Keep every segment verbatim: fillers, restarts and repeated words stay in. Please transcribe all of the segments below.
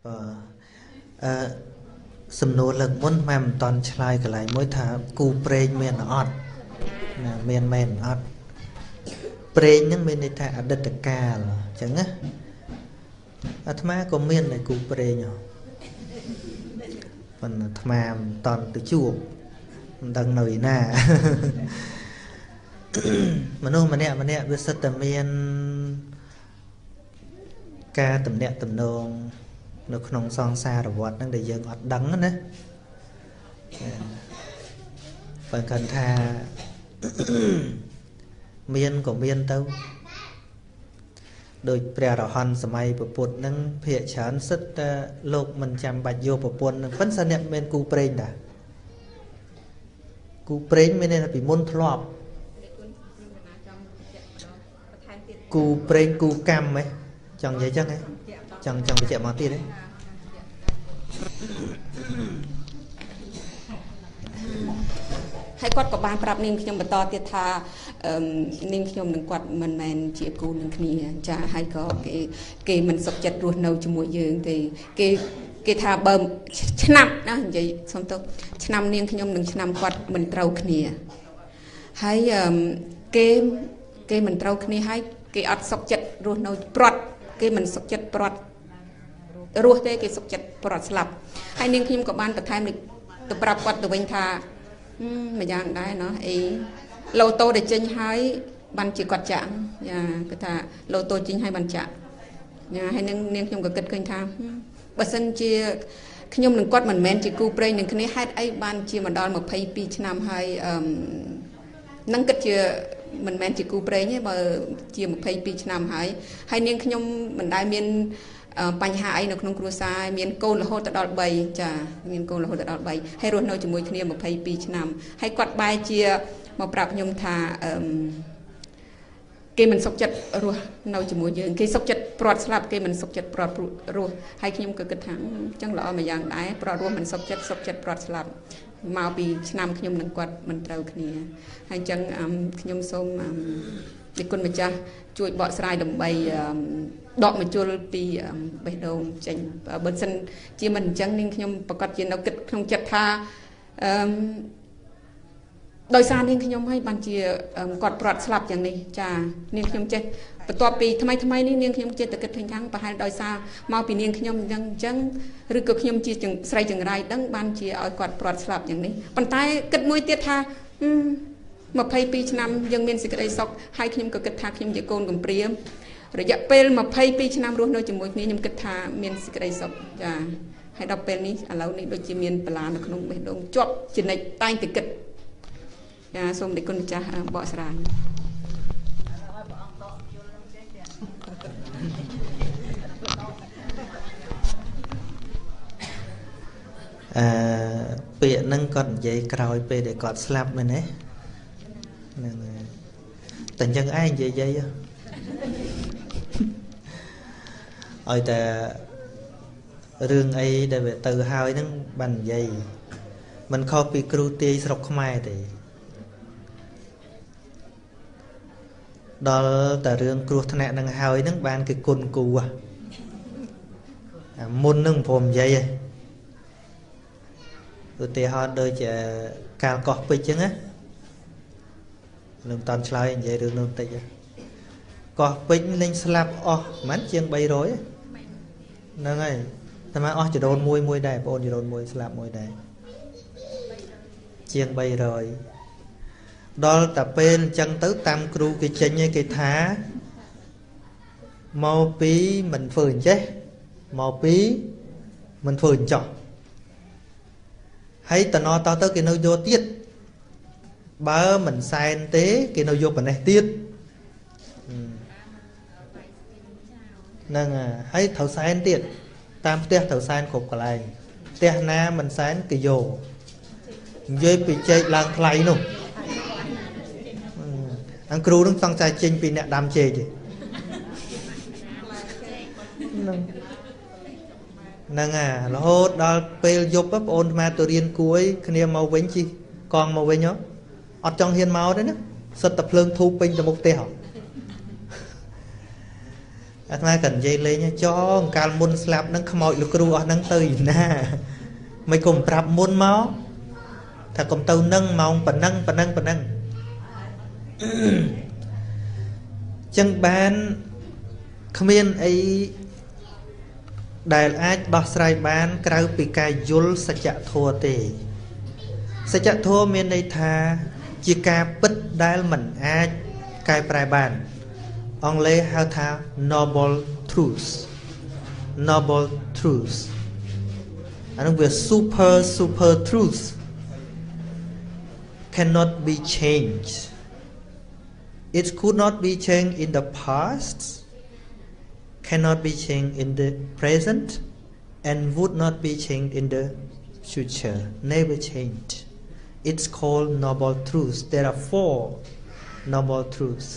សំណួរលើកមុនម៉ែមិនតន់ឆ្លើយកន្លែងមួយថាគូព្រេងមានអត់ណាមានមែនអត់ព្រេងហ្នឹងមានន័យថាអតីតកាលអញ្ចឹងណាអាត្មាក៏មានដែរគូព្រេងប៉ុន្តែអាត្មាមិនតន់ទៅជួបមិនដឹងនៅឯណាមនុស្សម្នាក់ម្នាក់វាសិតតែមានការតំណាក់តំណងនៅក្នុងសង្សារវដ្តហ្នឹងដែលយើងអត់ដឹងណាបើគាត់ថាមានក៏មានទៅដោយព្រះអរហន្តសម័យពុទ្ធហ្នឹងភាកច្រើនសិតតែលោកមិនចាំបាច់យកប្រពន្ធហ្នឹងប៉ុន្តែអ្នកមានគូព្រេងដែរគូព្រេងមានន័យថាពីមុនធ្លាប់គូព្រេងគូកម្មហ៎ចង់និយាយចឹងហ៎ចង់ចង់បញ្ជាក់មកទៀតហ៎ហើយគាត់ក៏បានប្រាប់នាងខ្ញុំបន្តទៀតថានាងខ្ញុំនឹងគាត់មិនមែនជាគូនឹងគ្នាចាហើយក៏គេគេមិនសុខចិត្តរស់នៅជាមួយយើងទេគេគេថាបើឆ្នាំណានិយាយសុំទោសឆ្នាំនាងខ្ញុំនឹងឆ្នាំគាត់មិនត្រូវគ្នាហើយគេគេមិនត្រូវគ្នាហើយគេអត់សុខចិត្តរស់នៅព្រាត់គេមិនសុខចិត្តព្រាត់រស់ទេគេសុខចិត្តព្រាត់ស្លាប់ហើយនាងខ្ញុំក៏បានបន្ថែមទៅប្រាប់គាត់ទៅវិញថាម្យ៉ាងដែរណោះអីឡូតូដែលចេញហើយបានជាគាត់ចាក់យ៉ាគាត់ថាឡូតូចេញហើយបានចាក់យ៉ាហើយនឹងនាងខ្ញុំក៏គិតឃើញថាបើសិនជាខ្ញុំនឹងគាត់មិនមែនជាគូព្រេងនឹងគ្នាហេតុអីបានជាមកដល់ម្ភៃពីរឆ្នាំហើយអឺនឹងគិតជាមិនមែនជាគូព្រេងទេបើជាម្ភៃពីរឆ្នាំហើយហើយនាងខ្ញុំមិនដែលមានបញ្ហាអីនៅក្នុងគ្រួសារមានកូនរហូតទៅដល់បីចាមានកូនរហូតទៅដល់បីហើយរស់នៅជាមួយគ្នាម្ភៃពីរឆ្នាំហើយគាត់បែរជាមកប្រាប់ខ្ញុំថាអឺគេមិនសុខចិត្តរស់នៅជាមួយយើងគេសុខចិត្តព្រាត់ស្លាប់គេមិនសុខចិត្តព្រាត់រស់ហើយខ្ញុំក៏គិតថាអញ្ចឹងល្អមួយយ៉ាងដែរព្រាត់រស់មិនសុខចិត្តសុខចិត្តព្រាត់ស្លាប់មកពីឆ្នាំខ្ញុំនឹងគាត់មិនត្រូវគ្នាហើយអញ្ចឹងខ្ញុំសូមពីគុណម្ចាស់ជួយបកស្រាយដើម្បីដកមកជុលពីបេះដូងចេញបើមិនជាមិនអញ្ចឹងនាងខ្ញុំប្រកាសជានៅគិតក្នុងចិត្តថាអឺដោយសារនាងខ្ញុំឲ្យបានជាគាត់ព្រាត់ស្លាប់យ៉ាងនេះចានាងខ្ញុំចេះបន្ទាប់ពីថ្មីថ្មីនេះនាងខ្ញុំចេះតែគិតឃើញថាប្រហែលដោយសារមកពីនាងខ្ញុំអញ្ចឹងអញ្ចឹងឬក៏ខ្ញុំជាស្រីចង្រៃដឹងបានជាឲ្យគាត់ព្រាត់ស្លាប់យ៉ាងនេះប៉ុន្តែគិតមួយទៀតថាម្ភៃពីរឆ្នាំយើងមានសេចក្តីសុខហើយខ្ញុំក៏គិតថាខ្ញុំជាកូនកំព្រារយៈពេលម្ភៃពីរឆ្នាំរស់នៅជាមួយគ្នាខ្ញុំគិតថាមានសេចក្តីសុខចាហើយដល់ពេលនេះឥឡូវនេះដូចជាមានបលានៅក្នុងបេះដូងជាប់ចនិចតែងតែគិតចាសូមតែគុណម្ចាស់បកស្រាយអឺពាក្យហ្នឹងគាត់និយាយក្រោយពេលដែលគាត់ស្លាប់មែនទេហ្នឹងតែអញ្ចឹងឯងនិយាយយាយឲ្យតែរឿងអីដែលវាទៅហើយហ្នឹងបាននិយាយមិនខុសពីគ្រូទាយស្រុកខ្មែរទេដល់តែរឿងគ្រោះថ្នាក់នឹងហើយហ្នឹងបានគេគុណគូអាមុនហ្នឹងព្រមនិយាយឧទាហរណ៍ដូចជាកាលកោះពេជ្រអញ្ចឹងណានឹងតន់ឆ្លើយនិយាយរឿងនោះបន្តិចកោះពេជ្រលេងស្លាប់អស់ប្រហែលជាងបីរយហ្នឹងហើយតែមកអស់ចដូនមួយមួយដែរបងអូនចដូនមួយស្លាប់មួយដែរជាងបីរយដល់តែពេលអញ្ចឹងទៅតាមគ្រូគេចេញឲ្យគេថាមកពីមិនធ្វើអញ្ចេះមកពីមិនធ្វើអញ្ចោះហើយតំណតទៅគេនៅយកទៀតបើមិនសែនទេគេនៅយកប៉ុណ្ណេះទៀតហ្នឹងហើយត្រូវសែនទៀតតាមផ្ទះត្រូវសែនគ្រប់កន្លែងផ្ទះណាមិនសែនគេយកនិយាយពីជែកឡើងថ្លៃនោះអង្គគ្រូនឹងសង្ស័យចេញពីអ្នកដាំជែកទេហ្នឹងហ្នឹងអារហូតដល់ពេលយប់បងអូនអាត្មាទៅរៀនគួយគ្នាមកវិញជិះកង់មកវិញអត់ចង់ហ៊ានមកទេណាសិតតែភ្លើងធូបពេញទៅមុខផ្ទះអាត្មាក៏និយាយលេងចងកាលមុនស្លាប់ហ្នឹងខ្មោចលោកគ្រូអស់ហ្នឹងទៅណាមិនគុំប្រាប់មុនមកថាកុំទៅនឹងម៉ោងប៉ុណ្ណឹងប៉ុណ្ណឹងប៉ុណ្ណឹងចឹងបានគ្មានអីដែលអាចដោះស្រាយបានក្រៅពីការយល់សច្ចធម៌ទេសច្ចធម៌មានន័យថាជាការពិតដែលមិនអាចកែប្រែបានអង់គ្លេសហៅថា noble truths noble truths អានោះវា super super truths cannot be changed it could not be changed in the past cannot be changed in the present and would not be changed in the future never changed it's called noble truths there are four noble truths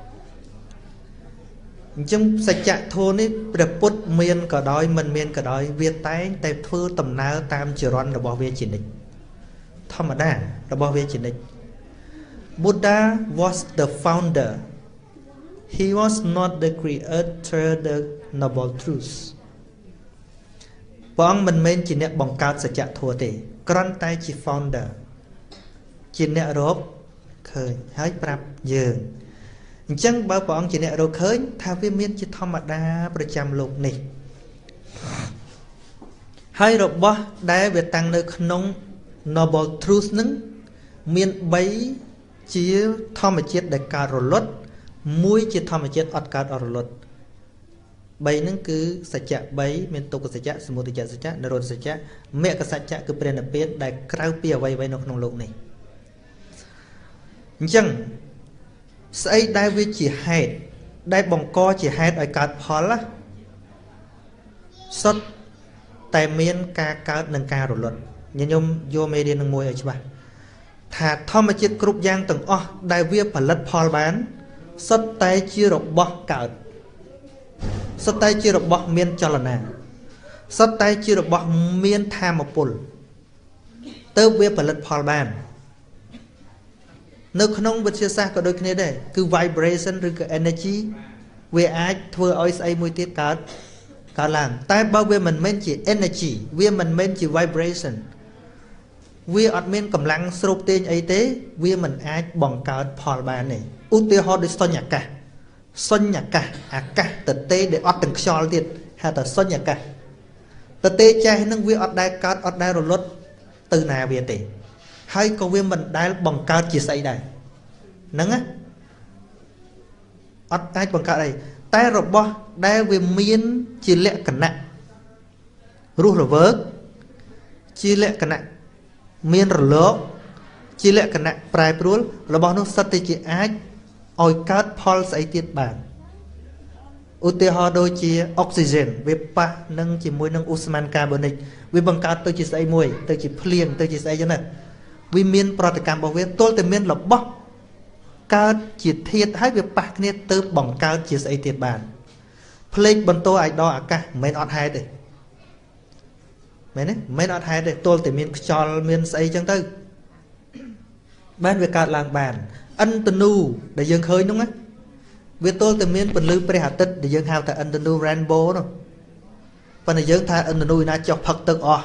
អញ្ចឹងសច្ចធម៌នេះព្រះពុទ្ធមានក៏ដោយមិនមានក៏ដោយវាតែងតែធ្វើដំណើរតាមចរន្តរបស់វាជានិច្ចធម្មតារបស់វាជានិច្ច Buddha was the founder he was not the creator the noble truths ព្រះអង្គមិនមែនជាអ្នកបង្កើតសច្ចធម៌ទេគ្រាន់តែជា founder ជាអ្នករកឃើញហើយប្រាប់យើងអញ្ចឹងបើព្រះអង្គជាអ្នករកឃើញថាវាមានជាធម្មតាប្រចាំលោកនេះហើយរបស់ដែលវាតាំងនៅក្នុង noble truth នឹងមានបីជាធម្មជាតិដែលកើតរលត់មួយជាធម្មជាតិអត់កើតអត់រលត់បីហ្នឹងគឺសច្ចៈបីមានទុក្ខសច្ចៈសមុទយសច្ចៈនិរោធសច្ចៈមគ្គសច្ចៈគឺព្រះនិព្វានដែលក្រៅពីអ្វីៗនៅក្នុងលោកនេះអញ្ចឹងស្អីដែលវាជាហេតុដែលបង្កជាហេតុឲ្យកើតផលណាសុទ្ធតែមានការកើតនិងការរលត់ញញោមយកមេរៀននឹងមួយឲ្យច្បាស់ថាធម្មជាតិគ្រប់យ៉ាងទាំងអស់ដែលវាផលិតផលបានសុទ្ធតែជារបស់កើតសុទ្ធតែជារបស់មានចលនាសុទ្ធតែជារបស់មានថាមពលទើបវាផលិតផលបាននៅក្នុងវិទ្យាសាស្ត្រក៏ដូចគ្នាដែរគឺ vibration ឬក៏ energy វាអាចធ្វើឲ្យស្អីមួយទៀតកើតកើតឡើងតែបើវាមិនមែនជា energy វាមិនមែនជា vibration វាអត់មានកម្លាំងស្រូបទាញអីទេវាមិនអាចបង្កើតផលបានទេឧទាហរណ៍ដូចសុញ្ញអាកាសសុញ្ញអាកាសអាកាសទទេដែលអត់ទាំងខ្យល់ទៀតហៅថាសុញ្ញអាកាសទទេចេះនឹងវាអត់ដែលកើតអត់ដែលរលត់ទៅណាវាទេហើយក៏វាមិនដែលបង្កើតជាស្អីដែរហ្នឹងណាអត់អាចបង្កើតអីតែរបស់ដែលវាមានជាលក្ខណៈរស់រវើកជាលក្ខណៈមានរលកជាលក្ខណៈប្រែប្រួលរបស់នោះសិតតែជាអាចឲ្យកើតផលស្អីទៀតបានឧទាហរណ៍ដូចជាអុកស៊ីហ្សែនវាប៉ះនឹងជាមួយនឹងឧស្ម័នកាបូនិកវាបង្កើតទៅជាស្អីមួយទៅជាភ្លៀងទៅជាស្អីចឹងណាវាមានប្រតិកម្មរបស់វាទល់តែមានរបស់កើតជាធាតុហើយវាប៉ះគ្នាទៅបង្កើតជាស្អីទៀតបានផ្លេកបន្ទោឲ្យដល់អាកាសមិនមែនអត់ហេតុទេមែនទេមិនមែនអត់ហេតុទេទល់តែមានខ្យល់មានស្អីចឹងទៅបានវាកើតឡើងបានឥន្ទនូដែលយើងឃើញហ្នឹងណាវាទល់តែមានពន្លឺព្រះអាទិត្យដែលយើងហៅថាឥន្ទនូ rainbow នោះប៉ុន្តែយើងថាឥន្ទនូឯណាចុះផឹកទឹកអស់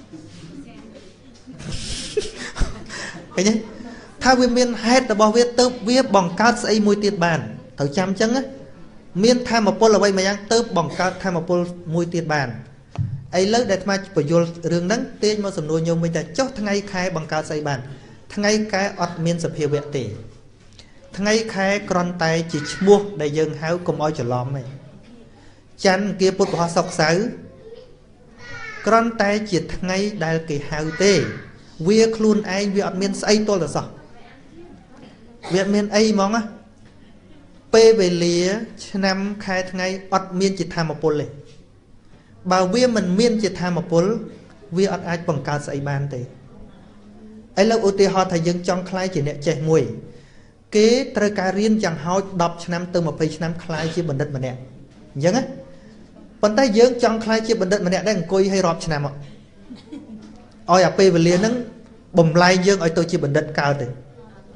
ឃើញទេថាវាមានហេតុរបស់វាទៅវាបង្កើតស្អីមួយទៀតបានត្រូវចាំអញ្ចឹងណាមានធម្មពលអ្វីមួយយ៉ាងទៅបង្កើតធម្មពលមួយទៀតបានឥឡូវដែលអាត្មាបញ្យល់រឿងហ្នឹងទាញមកសំណួរញោមវិញថាចុះថ្ងៃខែបង្កើតស្អីបានថ្ងៃខែអត់មានសភាវៈទេថ្ងៃខែគ្រាន់តែជាឈ្មោះដែលយើងហៅកុំឲ្យច្រឡំទេច័ន្ទអង្គារពុធពហុសុក្រសៅរ៍គ្រាន់តែជាថ្ងៃដែលគេហៅទេវាខ្លួនឯងវាអត់មានស្អីទល់តែសោះវាអត់មានអីហ្មងណាពេលវេលាឆ្នាំខែថ្ងៃអត់មានជាធម្មពលទេបើវាមិនមានជាធម្មពលវាអត់អាចបង្កើតស្អីបានទេឥឡូវឧទាហរណ៍ថាយើងចង់ខ្លាយជាអ្នកចេះមួយគេត្រូវការរៀនយ៉ាងហោចដប់ឆ្នាំទៅម្ភៃឆ្នាំខ្លាយជាបណ្ឌិតម្នាក់អញ្ចឹងណាប៉ុន្តែយើងចង់ខ្លាយជាបណ្ឌិតម្នាក់ដែរអង្គុយឲ្យរាប់ឆ្នាំឲ្យអាពេលវេលាហ្នឹងបំលែងយើងឲ្យទៅជាបណ្ឌិតកើតទេ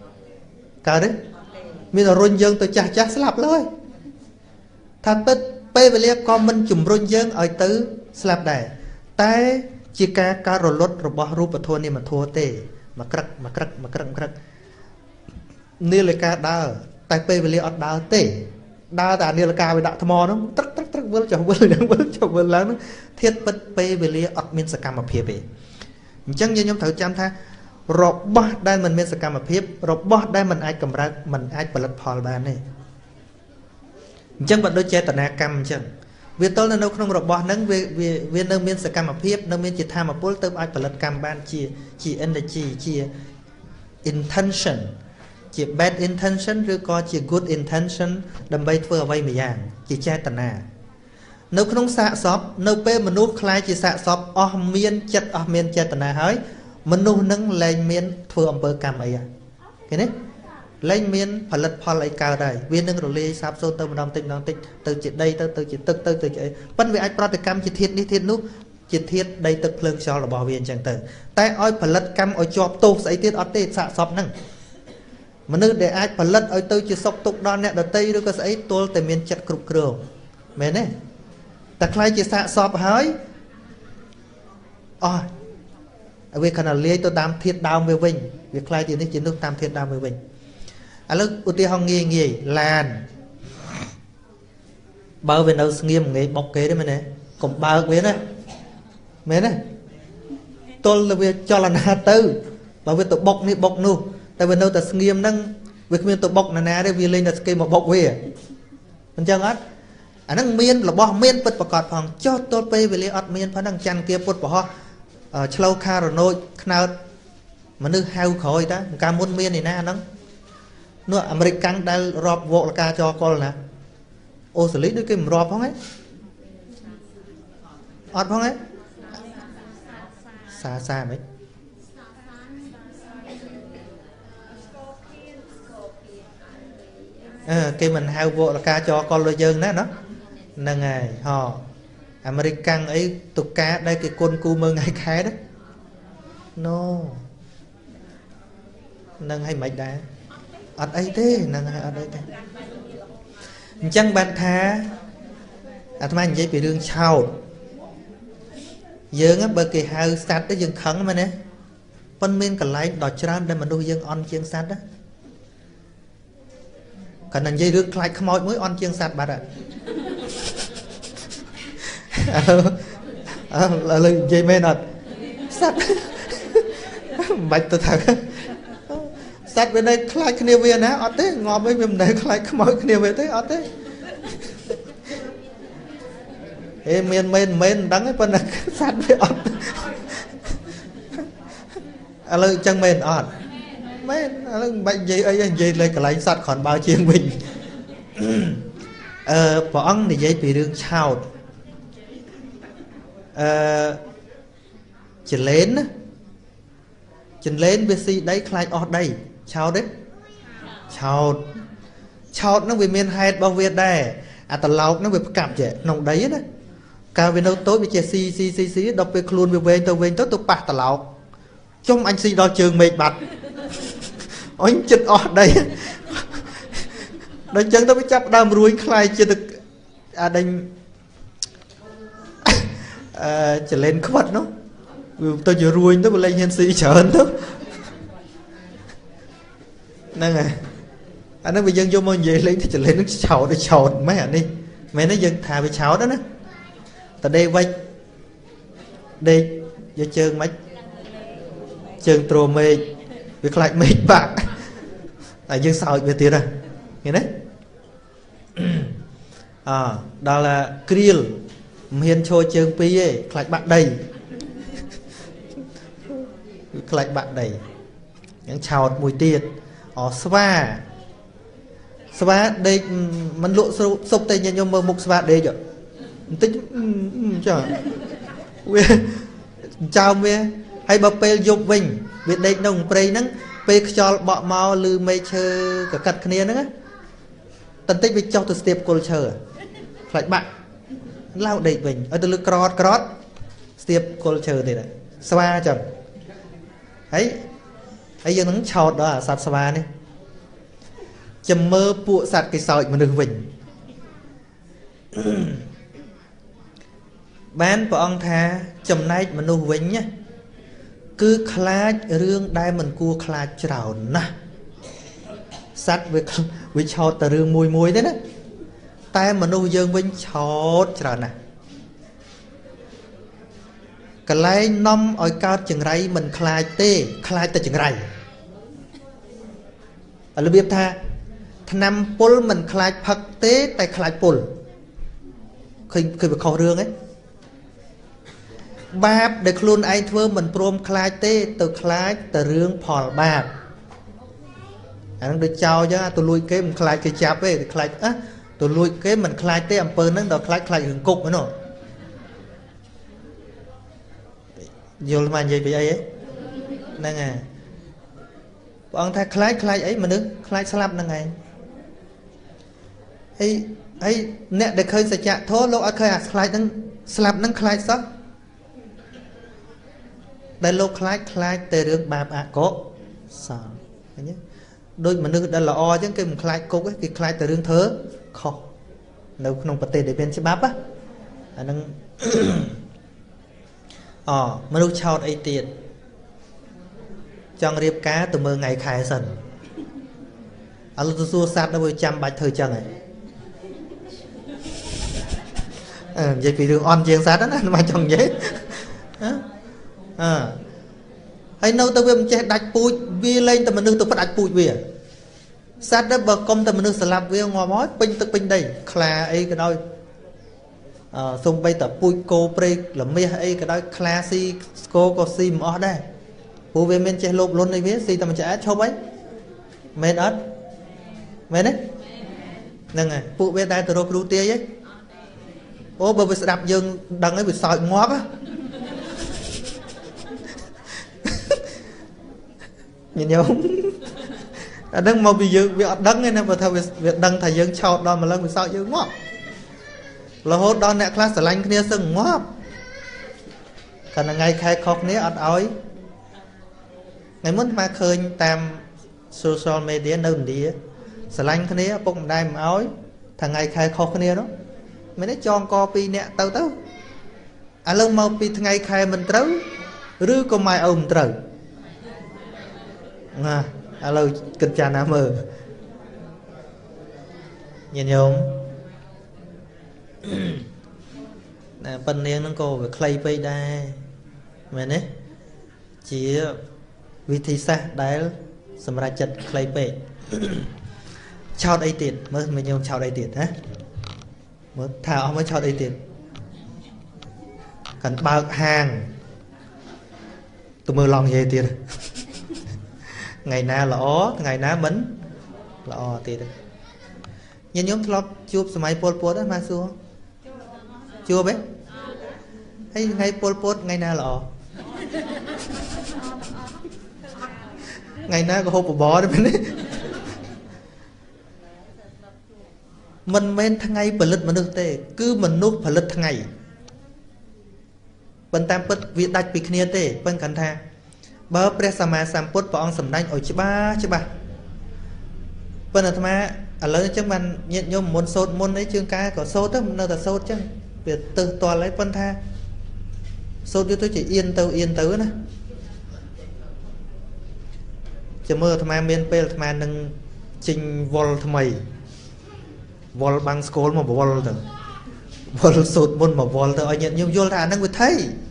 កើតទេមានរុញយើងទៅចាស់ចាស់ស្លាប់លើហើយថាទឹកពេលវេលាក៏មិនជំរុញយើងឲ្យទៅស្លាប់ដែរតែជាការការរលត់របស់រូបធម៌នាមធម៌ទេមកក្រឹកមកក្រឹកមកក្រឹកមកក្រឹកនាឡិកាដើរតែពេលវេលាអត់ដើរទេដើរតែនាឡិកាវាដាក់ថ្មហ្នឹងត្រឹកត្រឹកត្រឹកវិលចុះវិលវិលចុះវិលឡើងហ្នឹងធៀបពិតពេលវេលាអត់មានសកម្មភាពទេអញ្ចឹងយើងខ្ញុំត្រូវចាំថារបស់ដែលមិនមានសកម្មភាពរបស់ដែលមិនអាចកម្រើកមិនអាចផលិតផលបានទេអញ្ចឹងបើដូចចេតនាកម្មអញ្ចឹងវាទល់នៅក្នុងរបស់ហ្នឹងវាវានៅមានសកម្មភាពនៅមានជាធម៌ពលទៅអាចផលិតកម្មបានជាជា energy ជា intention ជា bad intention ឬក៏ជា good intention ដើម្បីធ្វើអ្វីមួយយ៉ាងជាចេតនានៅក្នុងសាកសពនៅពេលមនុស្សខ្លាចជាសាកសពអស់មានចិត្តអស់មានចេតនាហើយមនុស្សនឹងលែងមានធ្វើអំពើកម្មអីឃើញទេលែងមានផលិតផលអីកើតហើយវានឹងរលាយសាបសូន្យទៅម្ដងតិចម្ដងតិចទៅជាដីទៅទៅជាទឹកទៅទៅជាអីប៉ុន្តែវាអាចប្រតិកម្មជាធាតុនេះធាតុនោះជាធាតុដីទឹកភ្លើងខ្យល់របស់វាអញ្ចឹងទៅតែឲ្យផលិតកម្មឲ្យជាប់ទោសស្អីទៀតអត់ទេសាកសពហ្នឹងមនុស្សដែលអាចផលិតឲ្យទៅជាសុខទុក្ខដល់អ្នកដទៃឬក៏ស្អីទល់តែមានចិត្តគ្រប់គ្រងមែនទេតែខ្លាចជាសាកសពហើយអស់វាខណៈលាយទៅតាមធាតុដើមវាវិញវាខ្លាចជានេះជានោះតាមធាតុដើមវាវិញឥឡូវឧទាហរណ៍ងាយងាយឡានបើវានៅស្ងៀមងាយបុកគេទេមែនទេកុំបើកវាណាមែនទេទល់តែវាចលនាទៅបើវាទៅបុកនេះបុកនោះតែវានៅតែស្ងៀមហ្នឹងវាគ្មានទៅបុកណាណាទេវាលេងតែស្គេមកបុកវាអញ្ចឹងអត់អាហ្នឹងមានរបស់មានពិតប្រកបផងចុះទល់ពេលវេលាអត់មានផងហ្នឹងច័ន្ទគាពុទ្ធបរោះឆ្លូវខារណូចខ្នើតមនុស្សហៅក្រោយតាកាលមុនមានឯណាហ្នឹងនោះអាមេរិកកាំងដែលរាប់វកលកាចកលណាអូស្ត្រាលីដូចគេមិនរាប់ផងហ៎អត់ផងហ៎សាសាមិនអឺគេមិនហៅវកលកាចកលដូចយើងណាណាហ្នឹងហើយហ៎អាមេរិកកាំងអីតុកាដែលគេគុនគូមើងថ្ងៃខែđó no នឹងឲ្យមិនដែរអត់អីទេនឹងឲ្យអត់អីទេអញ្ចឹងបានថាអាត្មានិយាយពីរឿងឆោតយើងបើគេហៅសត្វទៅយើងខឹងមែនទេប៉ុន្តែមានកន្លែងដ៏ច្រើនដែលមនុស្សយើងអន់ជាងសត្វណាគាត់និយាយរឿងខ្លាចខ្មោចមួយអន់ជាងសត្វបាត់ហ่ะអើឥឡូវនិយាយមែនអត់សត្វមិនបាច់ទៅថាសត្វវានៅខ្លាចគ្នាវាណាអត់ទេងាប់វិញវាមិនដែលខ្លាចខ្មោចគ្នាវាទេអត់ទេហេមានមែនមែនមិនដឹងទេប៉ុន្តែសត្វវាអត់ឥឡូវអញ្ចឹងមែនអត់មែនឥឡូវមិនបាច់និយាយអីទេនិយាយលេខកន្លែងសត្វគ្រាន់បើជាងវិញអឺព្រះអង្គនិយាយពីរឿងឆោតអឺចលែនណាចលែនវាស៊ីដីខ្លាចអស់ដីឆោតទេឆោតឆោតហ្នឹងវាមានហេតុរបស់វាដែរអាត្រឡោកហ្នឹងវាផ្កាប់ចេះក្នុងដីណាកាលវានៅតូចវាចេះស៊ីស៊ីស៊ីស៊ីដល់ពេលខ្លួនវាវែងទៅវែងទៅទៅប៉ះត្រឡោកចុំអញស៊ីដល់ជើងមេឃបាត់អញចិត្តអស់ដីដល់អញ្ចឹងទៅវាចាប់ដើមរួយខ្លាយជាទឹកអាដេញអឺចលែនខ្វិតនោះវាទៅជារួយទៅវាលែងហ៊ានស៊ីច្រើនទៅហ្នឹងហើយអានោះវាយើងយកមកនិយាយលេងទៅចលែននឹងឆោតទៅឆោតម៉េចអានេះមែនទេយើងថាវាឆោតណាតដេវិចដេកយកជើងមិនជើងទ្រមេឃវាខ្លាចមេឃបាក់តែយើងសើចវាទៀតហ៎ឃើញទេអដល់គ្រៀលមិនហ៊ានឈរជើងពីរទេខ្លាចបាក់ដីខ្លាចបាក់ដីយ៉ាងឆោតមួយទៀតអស្វាស្វាដេកមិនលក់សុបតែញញមើលមុខស្វាដេកបន្តិចចាវាចោមវាហើយបើពេលយប់វិញវាដេកនៅព្រៃហ្នឹងពេលខ្យល់បក់មកឬមេឃឈើកកាត់គ្នាហ្នឹងតន្តិចវាចុះទៅស្ទាបគល់ឈើខ្លាចបាក់ឡៅដេកវិញឲ្យទៅលើក្រតក្រតស្ទាបគល់ឈើទៀតស្វាចឹងហើយហើយយើងនឹងឆោតដល់អាសត្វស្វានេះចាំមើលពួកសត្វគេសើចមនុស្សវិញ Bán bà ông thà chầm nay mà nụ vinh nhé. Cứ khlách rương đai mình cua khlách trào nà. Sát với cho tà rương mùi mùi thế đó. Tai mà nụ dương vinh chót trào nà. Cái lấy nông ôi cao chừng rây mình khlách tê. Khlách tà chừng rây. Ở lưu biếp tha. Thà nằm bùl mình khlách phật tế tay khlách bùl. Khi bị khổ rương ấy. Bạp để khuôn anh thơ mình prom khlách tế. Từ khlách tà rương phòl bạp. Anh đang được chào chứ. Tôi lùi kế mình khlách cái chạp ấy. Tôi lùi kế mình khlách tế. Ảm pơn nâng đó khlách khlách hưởng cục ấy nọ. Vô mà vậy bị ấy ấy. Nâng à. Bọn ta khlách khlách ấy mà đứng. Khlách slap nâng ấy. Ấy. Ấy. Nè để khơi sẽ chạ thô lô ở khơi à. Khlách nâng. Slap nâng khlách sắc. Đây lô khlách khlách tê rương bạp ạ cố. Sao. Đôi mà nữ đã là o chứ cái mình khlách cục ấy. Cái khlách tê rương thớ. Khó. Nếu không có tê để bên chế bạp á. Anh nâng. Ờ, mà lúc chào ấy tiền trong riêng cá từ mơ ngày khai sân. À lúc tôi xua sát nó với chăm bạch thời chân ấy. Ờ, vậy vì đường on chiên sát đó nó mà chồng dễ. Ờ. Hay nâu tôi với mình chết đạch bụi vi lên tầm mình nâng tôi phát đạch bụi vì sát đó bờ công tầm mình nâng sẽ làm với ngò mối pinh tức pinh đây. Khla ấy cái đôi. Ờ, xong bây tập bụi cô prê là mê ấy cái đó classy cô có xì mỏ đây. Bố về mình chạy lộp luôn đây biết xì tầm mình chạy cho bấy. Mên ớt. Mên đấy. Nâng à, bụi về đây từ rô rưu tia ấy. Ô bởi vì sẽ đạp dương đằng ấy bị sỏi ngóp á. Nhìn nhau không? À đăng màu bị dương, bị ọt đăng ấy nè. Bởi thầy việc đăng thầy dương chọt đó mà lần bị sỏi dương ngóp. Là hốt đó nè class lạnh kia sừng ngóp. Còn là ngày khai khóc này ọt ối. Ngày muốn mà khơi tam social media nơi đi sở lạnh kia này bốc đai mà ối. Thằng ngày khai khóc này đó. Mình nói cho copy nè tao tao. À lâu mau bị thằng ngày khai mình trấu. Rư có mai ôm trấu. À, à lâu kinh chà nà mơ. Nhìn nhớ không? Nè, bên niên nó cô về clay bay đa. Mẹ nế. Chỉ vì thị sát đáy xâm ra chất clay bay. Chào đây tiền. Mới mình nhông chào đây tiền hả? Mới thả ông mới chào đây tiền. Cần bao hàng. Tôi mơ lòng về tiền. Ngày nào là ó, ngày nào mến là ó tiền. Nhìn nhóm thọp chụp xe máy Pol Pot á mà xua. Chưa bé. Hay ngày Pol Pot ngày nào là ó. Ngày nào có hộp bò đó bên đấy. Mình men thằng ngày bởi lịch mà được tê. Cứ mình nút bởi lịch thằng ngày. Bên tam bật việc đạch bị khnia tê. Bên cẩn thà. Bớព្រះសម្មាសម្ពុទ្ធព្រះអង្គសម្ដែងឲ្យច្បាស់ច្បាស់ប៉ុន្តែអាត្មាឥឡូវអញ្ចឹងបានញាតិញោមមុនសូត្រមុនអីជើងកាក៏សូត្រទៅនៅតែសូត្រអញ្ចឹងវាទៅតល់ហើយប៉ុន្តែសូត្រយូរទៅជាអៀនទៅអៀនទៅណាចាំមើលអាត្មាមានពេលអាត្មានឹងចេញវល់ថ្មីវល់បាំងស្គលមកវល់ទៅវល់សូត្រមុនមកវល់ទៅឲ្យញាតិញោមយល់ថាអាហ្នឹងវាថៃ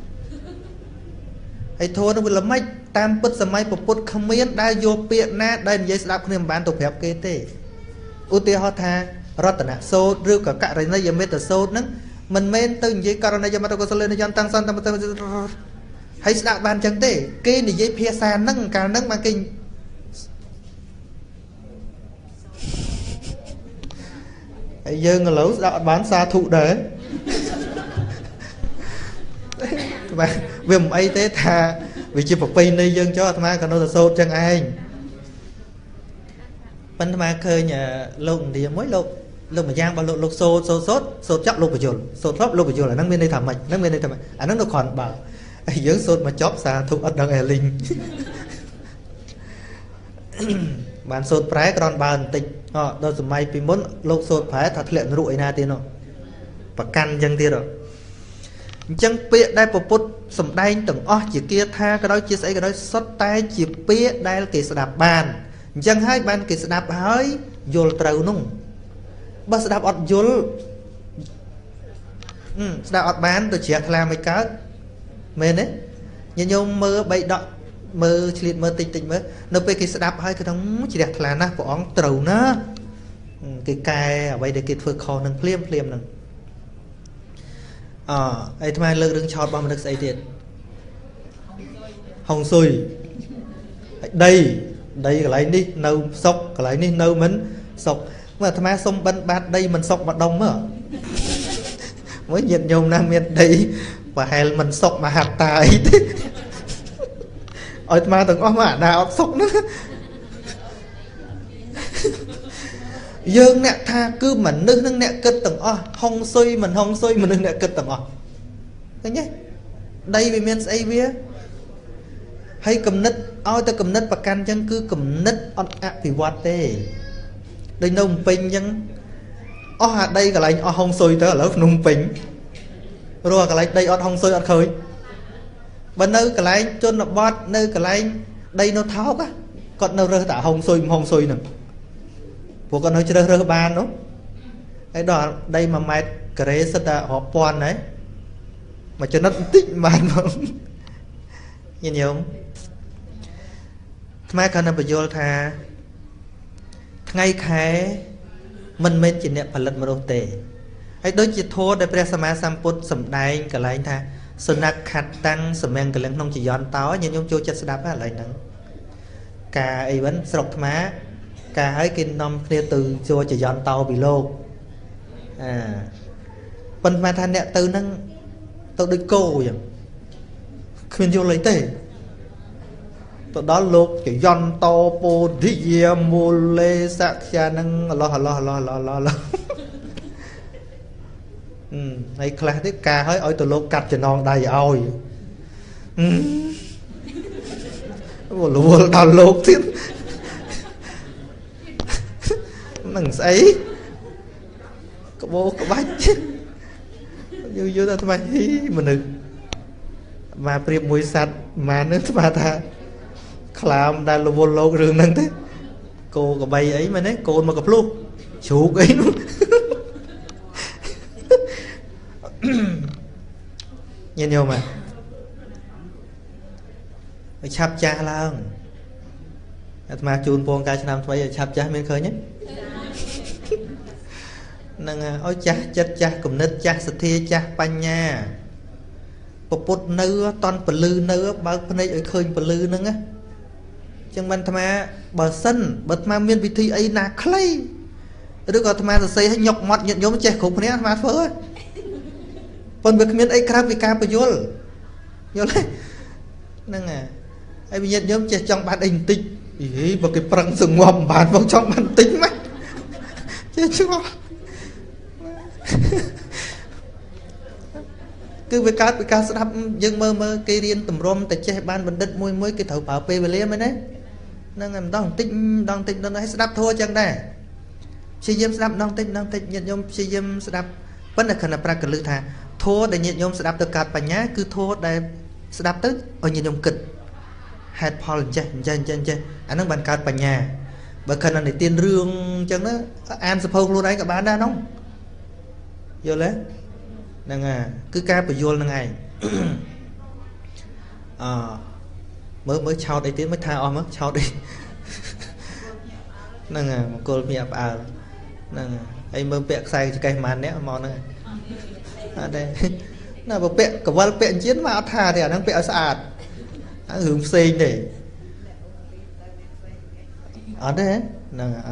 ហើយធោះនឹងវាល្មិចតាមពុទ្ធសម័យពុទ្ធគ្មានដែលយកពាក្យណាដែលនិយាយស្ដាប់គ្នាមិនបានទៅប្រាប់គេទេឧទាហរណ៍ថារតនសូត្រឬក៏ករណីយមេត្តសូត្រហ្នឹងមិនមែនទៅនិយាយករណីយមេត្តកុសលនិយមតាំងសន្តមទៅហើយស្ដាប់បានចឹងទេគេនិយាយភាសាហ្នឹងកាលហ្នឹងបានគេហើយយើងឥឡូវស្ដាប់អត់បានសាធុដែរបាទវាមិនអីទេថាវាជាប្រពៃណីយើងចុះអាត្មាក៏នៅតែសូត្រចឹងឯងប៉ុន្តែអាត្មាឃើញលោកឥណ្ឌាមួយលោកលោកម្យ៉ាងបើលោកលោកសូត្រសូត្រសូត្រសូត្រចប់លោកបញ្យលសូត្រចប់លោកបញ្យលអាហ្នឹងមានន័យថាម៉េចហ្នឹងមានន័យថាម៉េចអាហ្នឹងនៅគ្រាន់បើហើយយើងសូត្រមកចប់សាធុអត់ដឹងអេលីងបានសូត្រប្រែគ្រាន់បើបន្តិចអដល់សម័យពីមុនលោកសូត្រប្រែថាធ្លាក់នរុអីណាទៀតនោះប្រកាន់អញ្ចឹងទៀតអញ្ចឹងពាក្យដែលពុទ្ធសម្ដែងទាំងអស់ជាគាថាក៏ដោយជាស្អីក៏ដោយសុទ្ធតែជាពាក្យដែលគេស្ដាប់បានអញ្ចឹងហើយបានគេស្ដាប់ហើយយល់ត្រូវនោះបើស្ដាប់អត់យល់ស្ដាប់អត់បានទៅជ្រះថ្លាមិនកើតមែនទេញញោមមើលបីដកមើលឆ្លៀតមើលតិចតិចមើលនៅពេលគេស្ដាប់ហើយគេថាជ្រះថ្លាណាស់ព្រះអង្គត្រូវណាគេកែអ្វីដែលគេធ្វើខុសនឹងភ្លាមភ្លាមនឹងអអីថ្មលើករឿងឆោតរបស់មនុស្សស្អីទៀតហុងស៊ុយដីដីកន្លែងនេះនៅសុកកន្លែងនេះនៅមិនសុកមើលអាត្មាសុំបិណ្ឌបាតដីមិនសុកម្ដុំមើលមើលញាតិញោមណាមានដីប្រហែលមិនសុកមហាតាអីទេឲ្យអាត្មាទាំងអស់មកអាណាអត់សុកហ្នឹងយើងអ្នកថាគឺមនុស្សនឹងអ្នកគិតទាំងអស់ហុងស៊ុយមិនហុងស៊ុយមនុស្សអ្នកគិតទាំងអស់ឃើញទេដីវាមានស្អីវាហើយគំនិតឲ្យតែគំនិតប្រកាន់អញ្ចឹងគឺគំនិតអត់អភិវឌ្ឍទេដូចនៅភ្នំពេញអញ្ចឹងអស់អាដីកន្លែងអស់ហុងស៊ុយទៅឥឡូវភ្នំពេញរកកន្លែងដីអត់ហុងស៊ុយអត់ឃើញបើនៅកន្លែងជនបទនៅកន្លែងដីនៅថោកគាត់នៅរើសតែហុងស៊ុយហុងស៊ុយហ្នឹងពួកគាត់នៅជ្រើសរើសបាននោះហើយដល់ដីមួយម៉ែត្រការ៉េសិតតែរាប់ពាន់ហើយមួយចំណិតបន្តិចបានមកញញោមខ្មែរគាត់នៅបញ្យល់ថាថ្ងៃខែមិនមែនជាអ្នកផលិតមនុស្សទេហើយដូចជាធម៌ដែលព្រះសម្មាសម្ពុទ្ធសម្ដែងកន្លែងថាសនៈខត្តតាំងសម្ងកលឹងក្នុងចយន្តោញញោមចូលចិត្តស្ដាប់ហ្នឹងកន្លែងហ្នឹងការអីវិញស្រុកខ្មែរការឲ្យគេនាំគ្នាទៅចូលចយន្តោពីលោកអាប៉ុន្តែថាអ្នកទៅហ្នឹងទៅដូចគោអញ្ចឹងគ្មានយល់អីទេទៅដល់លោកចយន្តោពោធិយាមូលេសក្យានឹងអឡោះអឡោះអឡោះអឡោះអឡោះអឡោះអឺហើយខ្លះទៀតការឲ្យឲ្យទៅលោកកាត់ចំណងដៃឲ្យវល់វល់ដល់លោកទៀតនឹងស្អីក្បោក្បាច់យូរយូរទៅថ្មមនុស្សមកប្រៀបមួយសัตว์ម៉ាននឹងស្មាថាខ្លាមដែលរវល់លោករឿងហ្នឹងទេគោកបីអីមែនទេកូនមកកភ្លុះជ្រូកអីនោះញញោមឲ្យឆាប់ចាស់ឡើងអាត្មាជូនពងកាលឆ្នាំថ្មីឲ្យឆាប់ចាស់មានឃើញទេហ្នឹងឲ្យចាស់ចិត្តចាស់គំនិតចាស់សទ្ធាចាស់បញ្ញាពពុទ្ធនៅតន់ពលឺនៅបើកភ្នែកឲ្យឃើញពលឺហ្នឹងណាចឹងមិនអាត្មាបើសិនបើអាត្មាមានវិធីអីណាខ្លីឬក៏អាត្មាសរសេរឲ្យញុកមាត់ញាតិញោមចេះគ្រប់គ្នាអាត្មាធ្វើប៉ុន្តែវាគ្មានអីក្រៅពីការបញ្យល់យល់ទេហ្នឹងហើយវិញ្ញាណញោមចេះចង់បានអីបន្តិចអីបើគេប្រឹងសងំបានមកចង់បានបន្តិចម៉េចចេះឆ្ងល់គឺវាកើតពីការស្ដាប់យើងមើលមើលគេរៀនតម្រុំតែចេះបានបណ្ឌិតមួយមួយគេត្រូវប្រើពេលវេលាមែនទេហ្នឹងហើយម្ដងបន្តិចម្ដងបន្តិចម្ដងឲ្យស្ដាប់ធัวចឹងដែរព្យាយាមស្ដាប់ម្ដងបន្តិចម្ដងបន្តិចញាតិញោមព្យាយាមស្ដាប់ប៉ុន្តែគណៈប្រាកលឹះថាធัวដែលញាតិញោមស្ដាប់ទៅកើតបញ្ញាគឺធัวដែលស្ដាប់ទៅឲ្យញាតិញោមគិតហេតុផលអញ្ចេះអញ្ចេះអញ្ចេះអញ្ចេះអាហ្នឹងបានកើតបញ្ញាបើខណៈនិទានរឿងអញ្ចឹងណាអានសភៅខ្លួនឯងក៏បានដែរហ្នឹងយល់ទេហ្នឹងហើយគឺការបញ្យល់ហ្នឹងឯងអមើលមើលឆោតអីទៀតមិនថាអស់មកឆោតអីហ្នឹងហើយមង្គលភ្ញាក់ផ្អើលហ្នឹងហើយមើលពាក់ខ្សែចកេះប៉ុន្មានអ្នកមកហ្នឹងអត់ទេណាបើពាក់កវលពាក់ជៀនមកអត់ថាទេអាហ្នឹងពាក់ឲ្យស្អាតអារឿងផ្សេងទេអត់ទេហ្នឹងអ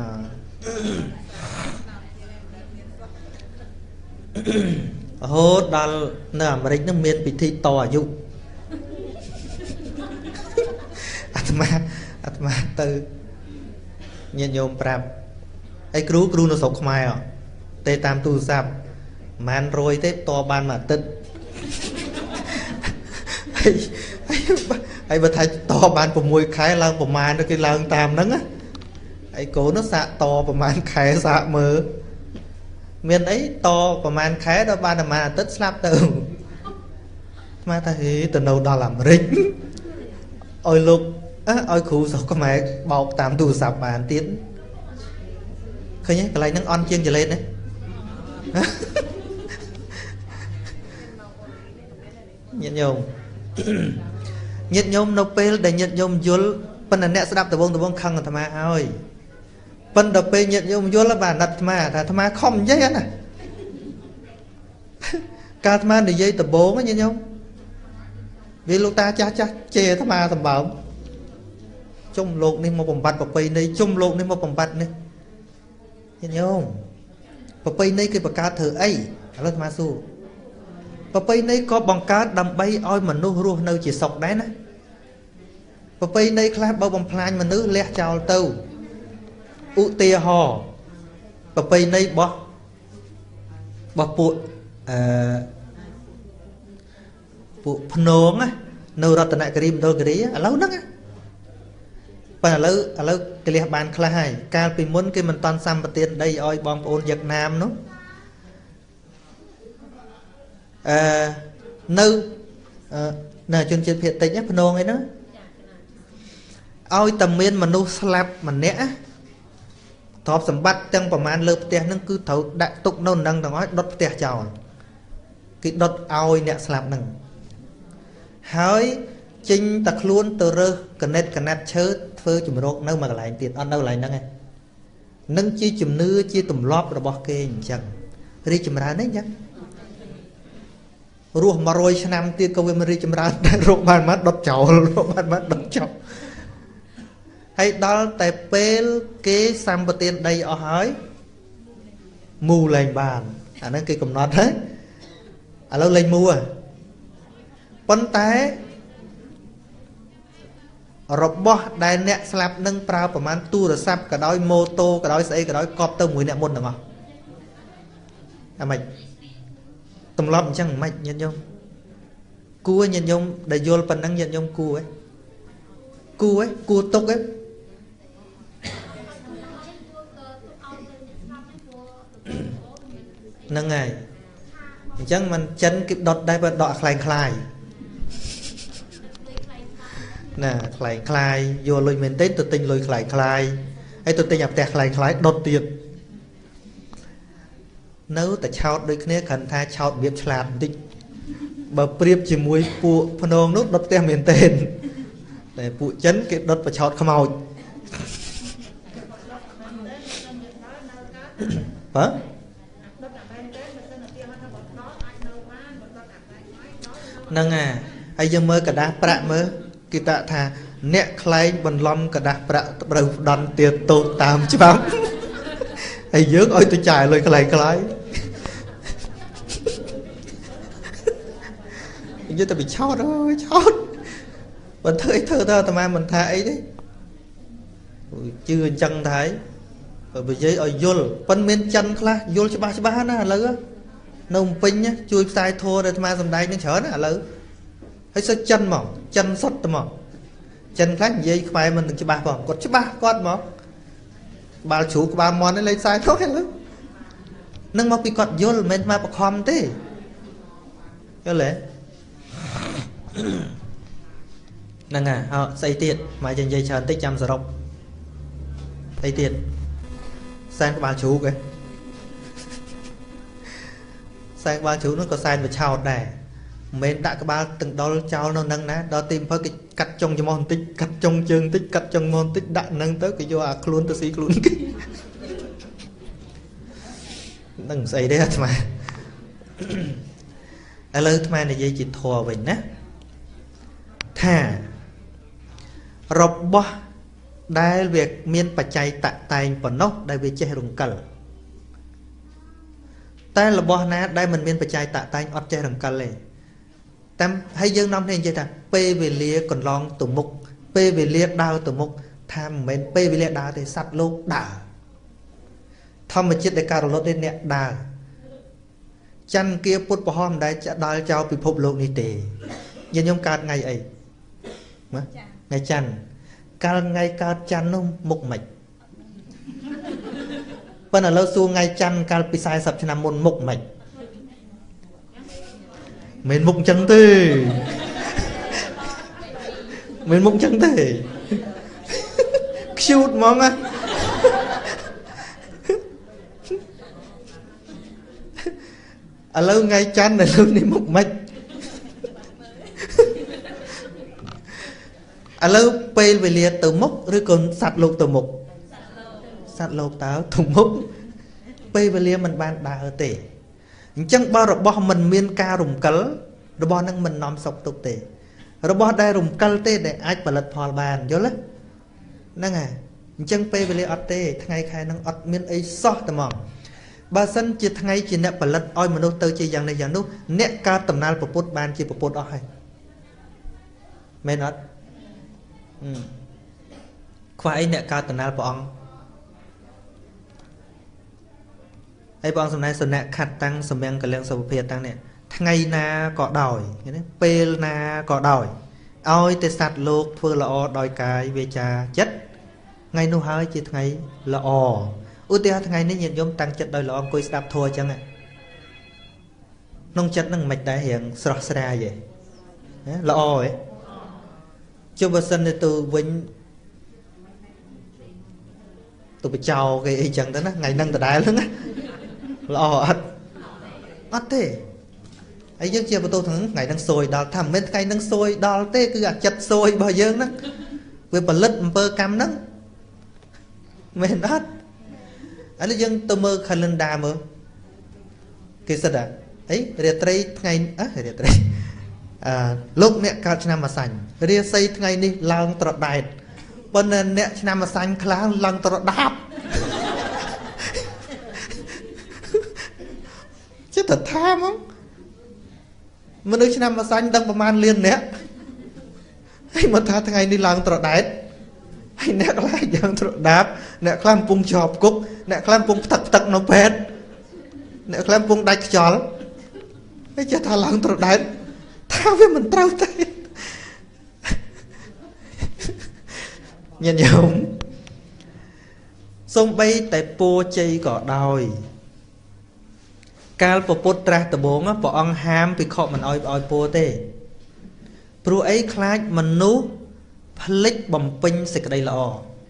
រហូតដល់នៅអាមេរិកនឹងមានពិធីតអាយុអាត្មាអាត្មាទៅញាតិញោមប្រាប់អីគ្រូគ្រូនៅស្រុកខ្មែរទេតាមទូរស័ព្ទម៉ានរយទេតបានមួយអាទិត្យហើយហើយបើថាតបាន6ខែឡើងប្រមាណទៅគេឡើងតាមហ្នឹងណាហើយកូននោះសាកតប្រមាណខែសាកមើល miền ấy to của màn khé đó ba mà tất slap từ mà ta thì từ đầu đó làm rich ôi lục ôi khu sao có mẹ bọc tạm tù sạp bàn tiến khơi nhé cái này nó on chiên trở lên đấy nhiệt nhôm nhiệt nhôm nộp pê để nhiệt nhôm vô phần là nét sẽ đạp từ bông từ bông khăn là thầm à ơi phần đập pê nhiệt nhôm vô là bà nặt thầm à thầm à không dây á ca thầm à để dây từ bông á nhiệt nhôm vì lúc ta cha cha chê thầm à thầm bảo chung lột nên một bồng bạch bọc pê này chung lột nên một bồng bạch này nhiệt nhôm bọc pê này cái bọc ca thử ấy là thầm à su và bây này có bằng cá đầm bay oi mà nuôi ruột nơi chỉ sọc đấy nè và bây này khác bao bằng plan mà nữ lẹ chào tàu u tia hò và bây này bỏ bỏ bụi bụi phồng á nâu ra từ nãy cái rim đâu cái đấy à lâu nấc á và lâu à lâu cái liệt bàn khai ca bị muốn cái mình toàn xăm và tiền đây oi bom ôn Việt Nam nó à, nơi à, nè chuyên chuyên hiện tình nhé phần ấy đó ôi tầm miên mà nu slap mà nẽ thọp sầm bắt tăngประมาณ lợp tiền nâng cứ thấu đại tục nâu nâng nói đốt tiền chào cái đốt ôi nẹ slap nâng hỏi chinh tặc luôn từ rơ connect connect chớ phơ chùm rốt nâu mà lại tiền ăn đâu lại nâng này nâng chi chùm nưa chi tùm lóp rồi bỏ kê chẳng đi chùm ra đấy nhá ruột mà rồi năm tiên câu về chấm ra ruột bàn mắt đốt chậu ruột bàn mắt đốt chậu hay đó tại pel cái xăm bờ tiên đây ở hỏi mù lên bàn à nó cái cầm nót đấy à lâu lên mua bắn té robot đại nẹt slap nâng praoประมาณ tu rồi sắp cả đôi mô tô cả đôi xe cả đôi cọp tơ mũi nẹt môn được không à mày tầm lọp chẳng mạch nhân nhông cua nhân nhông để vô phần năng nhân nhông cua ấy cua ấy cua tốc ấy nâng ngày chẳng mình chân kịp đọt đây và đọt khai khai nè khai khai vô lùi mình tết tự tình lùi khai khai hay tự tình nhập tẹt khai khai đọt tiệt nếu ta chào đôi khi khẩn tha chào việc làm đi bờ priệp chỉ muối phụ phần ông nút đốt tem miền tên để phụ chấn cái đốt và chào không màu hả nâng à ai giờ mơ cả đá bạ mơ kita thà nẹt khai bần lom cả đá bạ đầu đòn tiền tô tam chứ bám ai dướng ơi tôi chạy lời cái cái như ta bị chót rồi chót mình thấy thơ thơ tao mà mình thà ấy đấy chưa chân thấy rồi bây giờ ở vô phân miên chân khla vô cho ba cho ba nó lỡ nông pin nhá chui sai thua rồi mà dầm đây nó chở nó lỡ thấy sao chân mà chân sốt mà chân khác dây khoai mình đừng cho ba còn còn cho ba con mà bà chủ của ba món nó lấy sai thôi lắm nâng mà bị cọt vô mình mà bọc hòm thế cho lẽ nâng à họ xây tiền mà dành dây trần tích trăm giờ rộng xây tiền sang bà chủ kìa sang ba chú nó có sai và chào đẻ mình đã có ba từng đó chào nó nâng ná đó tìm phải cái cắt trong cho môn tích cắt trong chân tích cắt trong môn tích đã nâng tới cái vô à luôn tới xí luôn nâng xây đấy mà ở lời mà này dây chỉ thua mình á thà rộp bó đại việc miên bà chay tạ tay và nốt đại việc chơi rung cờ ta là bó ná đại mình miên bà chay tạ tay ọt chơi rung cờ lệ tam hay dương năm nên chơi ta pê về lia còn long tủ mục pê về lia đau tủ mục tham mình pê về lia đau thì sắt lô đà thăm mà chết để cà rốt đến nẹt đà chăn kia put bỏ hòm đại đào chào bị phục lộ ní tề nhân nhung cát ngày ấy ngày chăn cát ngày cát chăn nó mục mạch ប៉ុន្តែឥឡូវសួរថ្ងៃច័ន្ទកាលពីสี่สิบឆ្នាំមុនមុខមិនមិនមុខអញ្ចឹងទេមិនមុខអញ្ចឹងទេខ្ជូតហ្មងណាឥឡូវថ្ងៃច័ន្ទឥឡូវនេះមុខមិនឥឡូវពេលវេលាទៅមុខឬក៏សត្វលោកទៅមុខសត្វលោកតើទៅមុខពេលវេលាមិនបានដើរទេអញ្ចឹងបើរបស់មិនមានការរំកិលរបស់នឹងមិននាំសុខទុក្ខទេរបស់ដែលរំកិលទេដែលអាចផលិតផលបានយល់ទេហ្នឹងហើយអញ្ចឹងពេលវេលាអត់ទេថ្ងៃខែហ្នឹងអត់មានអីសោះតែហ្មងបើសិនជាថ្ងៃជាអ្នកផលិតឲ្យមនុស្សទៅជាយ៉ាងនេះយ៉ាងនោះអ្នកកើតដំណើរពពុទ្ធបានជាពពុទ្ធអស់ហើយមែនអត់ខ្វះអីអ្នកកើតដំណើរព្រះអង្គហើយព្រះអង្គសម្ដែងសនៈខត្តតាំងសម្យ៉ាងកលៀងសុភភាតាំងនេះថ្ងៃណាក៏ដោយឃើញទេពេលណាក៏ដោយឲ្យតែសត្វលោកធ្វើល្អដោយកាយវាចាចិត្តថ្ងៃនោះហើយជាថ្ងៃល្អឧទាហរណ៍ថ្ងៃនេះញាតិញោមតាំងចិត្តដោយល្អអង្គុយស្ដាប់ធម៌អញ្ចឹងក្នុងចិត្តហ្នឹងមិនដែររៀងស្រស់ស្រាយឯងល្អឯងចុះបើសិនទៅវិញទៅបចោគេអីចឹងទៅណាថ្ងៃហ្នឹងដដែលហ្នឹងណាល្អអត់អត់ទេហើយយើងជាបន្ទោសថ្ងៃហ្នឹងសួយដល់ថាមិនមែនថ្ងៃហ្នឹងសួយដល់ទេគឺអាចិត្តសួយរបស់យើងហ្នឹងវាផលិតអំពើកម្មហ្នឹងមែនអត់ឥឡូវយើងទៅមើល calendar មើលគេសិតអីរាត្រីថ្ងៃអះរាត្រីអឺលោកអ្នកកើតឆ្នាំម្សាញ់រាសីថ្ងៃនេះឡើងត្រដែតប៉ុន្តែអ្នកឆ្នាំម្សាញ់ខ្លះឡើងត្រដាប់ចិត្តថាមកមនុស្សឆ្នាំម្សាញ់ដឹងប្រមាណលានអ្នកហើយមកថាថ្ងៃនេះឡើងត្រដែតហើយអ្នកខ្លះយ៉ាងត្រដាប់អ្នកខ្លះកំពុងជាប់គុកអ្នកខ្លះកំពុងផ្ទឹកផ្ទឹកនៅពេទ្យអ្នកខ្លះកំពុងដាច់ខ្យល់ហើយចេះថាឡើងត្រដែតថាវាមិនត្រូវទេញាតិញោមសូម្បីតែពោជ័យក៏ដោយកាលពុទ្ធត្រាស់ដំបូងព្រះអង្គហាមភិក្ខុមិនអោយឲ្យពោទេព្រោះអីខ្លាចមនុស្សផ្លិចបំពេញសេចក្តីល្អ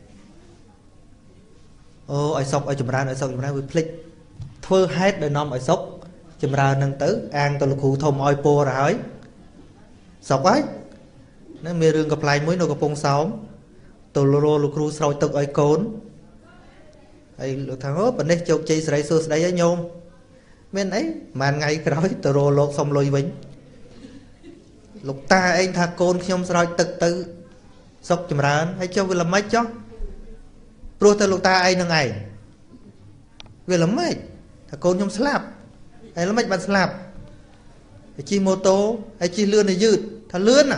អូឲ្យសុខឲ្យចម្រើនឲ្យសុខចម្រើនវាផ្លិចធ្វើហេតុដោយនាំឲ្យសុខចម្រើននឹងទៅអាងទៅលោកគ្រូធំឲ្យពោទៅហើយសុខហើយណាមានរឿងកំ pl ែងមួយនៅកំពង់សោមទៅរលលោកគ្រូស្រោចទឹកឲ្យកូនហើយលោកថាអូប៉នេះជោគជ័យសេរីសួស្តីហើយញោមមានអីប្រហែលថ្ងៃក្រោយទៅរលលោកសុំលុយវិញលោកតាឯងថាកូនខ្ញុំស្រោចទឹកទៅសុខចម្រើនហើយចុះវាល្មិចចុះព្រោះតែលោកតាឯងនឹងឯងវាល្មិចថាកូនខ្ញុំស្លាប់ហើយល្មិចបានស្លាប់ហើយជិះម៉ូតូហើយជិះលឿនទៅយឺតថាលឿនណា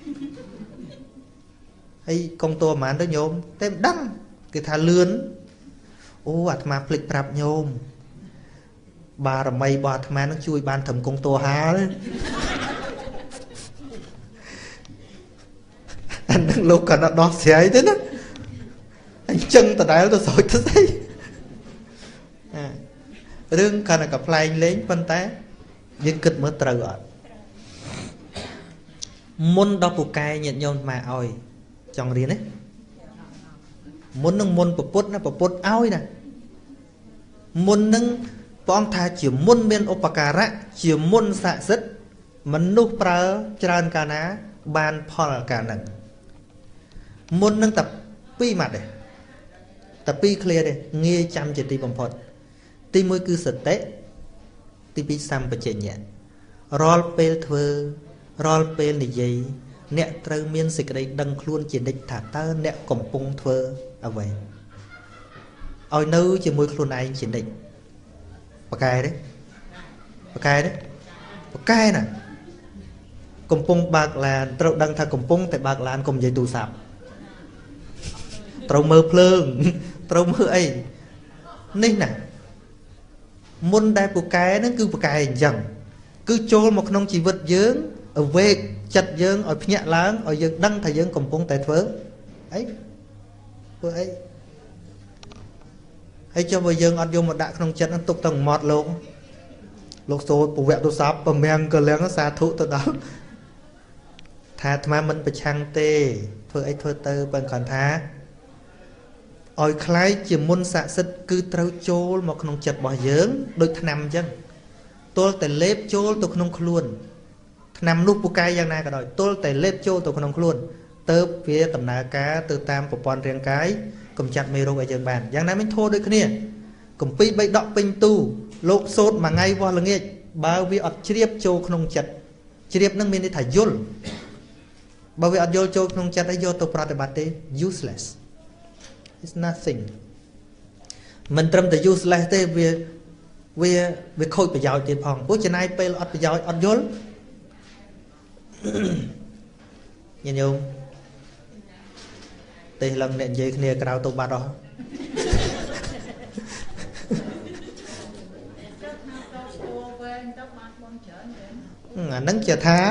ហើយកងតួប្រហែលទៅញោមតែមិនដឹងគេថាលឿនអូអាត្មាភ្លេចប្រាប់ញោមបារមីរបស់អាត្មានឹងជួយបានត្រឹមកងតួហាលអានឹងលោកក៏ដោះស្រាយទេណាអញ្ចឹងដដែលទៅស្រោចទៅស្អីរឿងកាន់តែកំ pl ែងលេងប៉ុន្តែយើងគិតមើលត្រូវអត់មុនដល់ពូកែញាតិញោមមកឲ្យចង់រៀនទេមុននឹងមុនពពុទ្ធណាពពុទ្ធឲ្យណាមុននឹងព្រះអង្គថាជាមុនមានឧបការៈជាមុនស័ក្តិសិទ្ធិមនុស្សប្រើច្រើនកាលណាបានផលកាលហ្នឹងមុននឹងតែពីរម៉ាត់ទេតែពីរ clear ទេងាយចាំជាទីបំផុតទីមួយគឺសតិទីពីរសម្បជញ្ញៈរាល់ពេលធ្វើរាល់ពេលនិយាយអ្នកត្រូវមានសេចក្តីដឹងខ្លួនជានិច្ចថាតើអ្នកកំពុងធ្វើអ្វីឲ្យនៅជាមួយខ្លួនឯងជានិច្ចបកែទេបកែទេបកែណាកំពុងបើកឡានត្រូវដឹងថាកំពុងតែបើកឡានកុំនិយាយទូរស័ព្ទត្រូវមើលភ្លើងត្រូវមើលអីនេះណាមុនដែលពូកែហ្នឹងគឺពូកែអញ្ចឹងគឺចូលមកក្នុងជីវិតយើងអវេកចិត្តយើងឲ្យភ្ញាក់ឡើងឲ្យយើងដឹងថាយើងកំពុងតែធ្វើអីធ្វើអីហើយចុះបើយើងអត់យកមកដាក់ក្នុងចិត្តហ្នឹងទុកទៅម៉ត់លោកលោកសូត្រពវៈទុស័ព្ទប្រមាំងកលៀងសាធុទៅដល់ថាអាត្មាមិនប្រឆាំងទេធ្វើអីធ្វើទៅបើគ្រាន់ថាឲ្យខ្លាយជាមុនស័ក្តិសិទ្ធិគឺត្រូវចូលមកក្នុងចិត្តរបស់យើងដូចថ្នាំអញ្ចឹងទល់តែលេបចូលទៅក្នុងខ្លួនថ្នាំនោះពូកែយ៉ាងណាក៏ដោយទល់តែលេបចូលទៅក្នុងខ្លួនទៅវាដំណើរការទៅតាមប្រព័ន្ធរាងកាយកម្ចាត់មេរោគឲ្យយើងបានយ៉ាងណាមិញធោះដូចគ្នាកំពីបីដកពេញទូលោកសូត្រមួយថ្ងៃវោះល្ងាចបើវាអត់ជ្រាបចូលក្នុងចិត្តជ្រាបនឹងមានន័យថាយល់បើវាអត់យល់ចូលក្នុងចិត្តហើយយកទៅប្រតិបត្តិទេ useless it's nothing មិនត្រឹមតែ useless ទេវាវាវាខូចប្រយោជន៍ទៀតផងព្រោះចំណាយពេលអត់ប្រយោជន៍អត់យល់ញាតិញោមទេឡើងអ្នកនិយាយគ្នាក្រៅទៅបាត់អស់អានឹងជាថា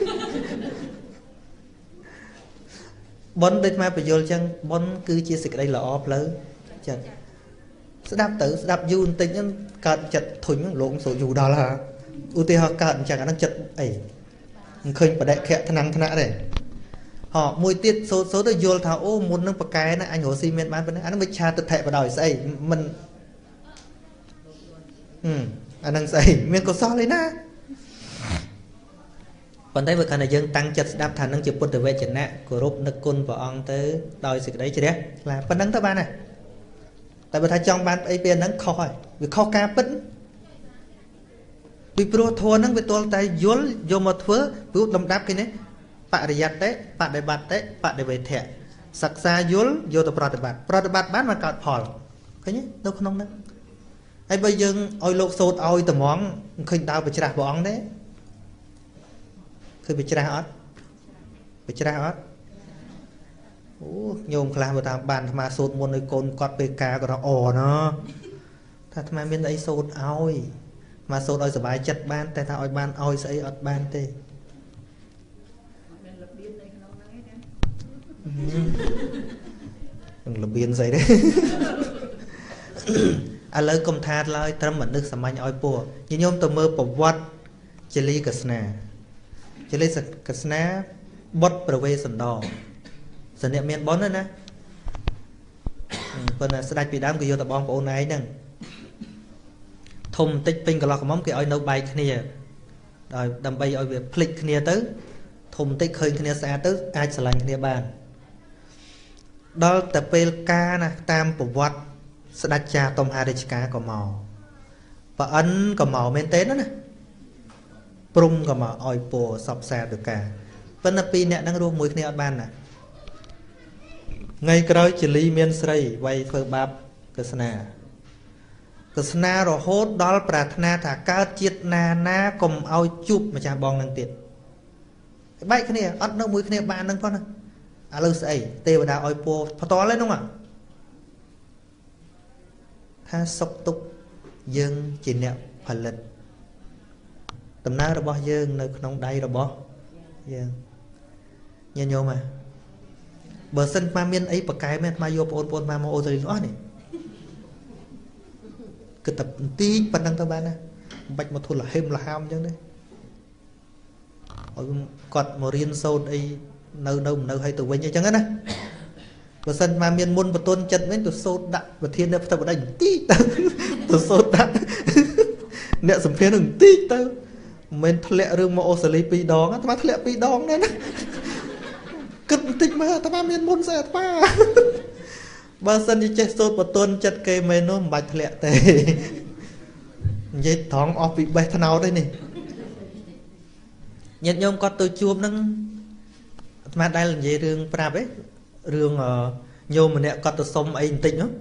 បុណ្យដូចមកបញ្យល់ចឹងបុណ្យគឺជាសេចក្តីល្អផ្លូវចិត្តស្ដាប់ទៅស្ដាប់យូរបន្តិចហ្នឹងកើតចិត្តធុញលោកសូយូរដល់ហាឧទាហរណ៍កើតអញ្ចឹងអានឹងចិត្តអីមិនឃើញបដិខៈថ្នាំងថ្នាក់ទេហ៎មួយទៀតសូសូទៅយល់ថាអូមុននឹងបកែណាអញរស់ស៊ីមានបានប៉ុណ្ណេះអានឹងវិឆាទិដ្ឋិបដោយស្អីមិនហឹមអានឹងស្អីមានកុសលអីណាប៉ុន្តែបើគាត់ថាយើងតាំងចិត្តស្ដាប់ថានឹងជាពុទ្ធវេជ្ជនៈគោរពនឹកគុណព្រះអង្គទៅដោយសេចក្តីជ្រះថ្លាប៉ុណ្ណឹងទៅបានណាតែបើថាចង់បានអីពេលហ្នឹងខុសហើយវាខុសការពិតពីព្រោះធម៌ហ្នឹងវាទល់តែយល់យកមកធ្វើព្រោះលំដាប់គេនេះបរិយត្តិបដិបត្តិបដិវេធៈសិក្សាយល់យកទៅប្រតិបត្តិប្រតិបត្តិបានមកកើតផលឃើញទេនៅក្នុងហ្នឹងហើយបើយើងឲ្យលោកសូត្រឲ្យត្មងមិនឃើញដើរបច្រាស់ព្រះអង្គទេគឺបច្រាស់អត់បច្រាស់អត់អូញោមខ្លះបើតាមបានអាត្មាសូត្រមុនឲ្យកូនគាត់ពេលការក៏អណោះថាអាត្មាមានអីសូត្រឲ្យអាត្មាសូត្រឲ្យសុបាយចិត្តបានតែថាឲ្យបានឲ្យស្អីអត់បានទេមានរបៀបនៅក្នុងហ្នឹងឯងរបៀបស្អីទេឥឡូវកុំថាឡើយត្រឹមមនុស្សសាមញ្ញឲ្យពួកញោមទៅមើលប្រវត្តិជលីកស្នាជលីកស្នាបុតប្រវេសន្តរសអ្នកមានបុណ្យណាប៉ុន្តែស្ដេចពីដើមគេយកតែបងប្អូនឯងហ្នឹងធំតិចពេញកន្លោះកមុំគេឲ្យនៅបែកគ្នាដោយដើម្បីឲ្យវាភ្លេចគ្នាទៅធំតិចឃើញគ្នាស្អាតទៅអាចស្រឡាញ់គ្នាបានដល់តែពេលការណាតាមប្រវត្តិស្ដេចចាតុមហារាជការក៏មកប្រអិនក៏មកមែនទេណាព្រំក៏មកឲ្យពោសពសាទៅការប៉ុន្តែពីរអ្នកហ្នឹងរស់មួយគ្នាអត់បានណាថ្ងៃក្រោយជលីមានស្រីវាយធ្វើបាបកស្នាកស្នារហូតដល់ប្រាថ្នាថាកើតជាតិណាណាកុំឲ្យជួបម្ចាស់បងនឹងទៀតបែកគ្នាអត់នៅមួយគ្នាបានហ្នឹងផងណាឥឡូវស្អីទេវតាឲ្យពោផ្ទាល់ហ្នឹងហ្នឹងថាសុខទុក្ខយើងជាអ្នកផលិតដំណើររបស់យើងនៅក្នុងដៃរបស់យើងញាតិញោមហ៎បើសិនមកមានអីបកែមែនមកយកបងប្អូនមកមកអូស្ត្រាលីអស់នេះគិតតែបន្តិចប៉ុណ្ណឹងទៅបានណាមិនបាច់មកធុលលហេមលហាមអញ្ចឹងទេឲ្យគាត់មករៀនសូត្រអីនៅនៅនៅឲ្យទៅវិញអញ្ចឹងណាបើសិនមកមានមុនបតុនចិត្តវិញទៅសូត្រដាក់ប្រធាននៅផ្ទះបដិបន្តិចទៅទៅសូត្រដាក់អ្នកសម្ភារនឹងបន្តិចទៅមិនធ្លាក់រឿងមកអូស្ត្រាលីពីរដងអាត្មាធ្លាក់ពីរដងដែរណាគិតបន្តិចមើលអាត្មាមានមុនស្អីអាត្មាបើសិនជាចេះសូត្របតុនចិត្តគេមែននោះមិនបាច់ធ្លាក់ទេនិយាយត្រង់អស់ពីបេះថ្នោតទេនេះញាតិញោមគាត់ទៅជួបនឹងអាត្មាដែលនិយាយរឿងប្រាប់ឯងរឿងញោមម្នាក់គាត់ទៅសុំអីបន្តិចនោះ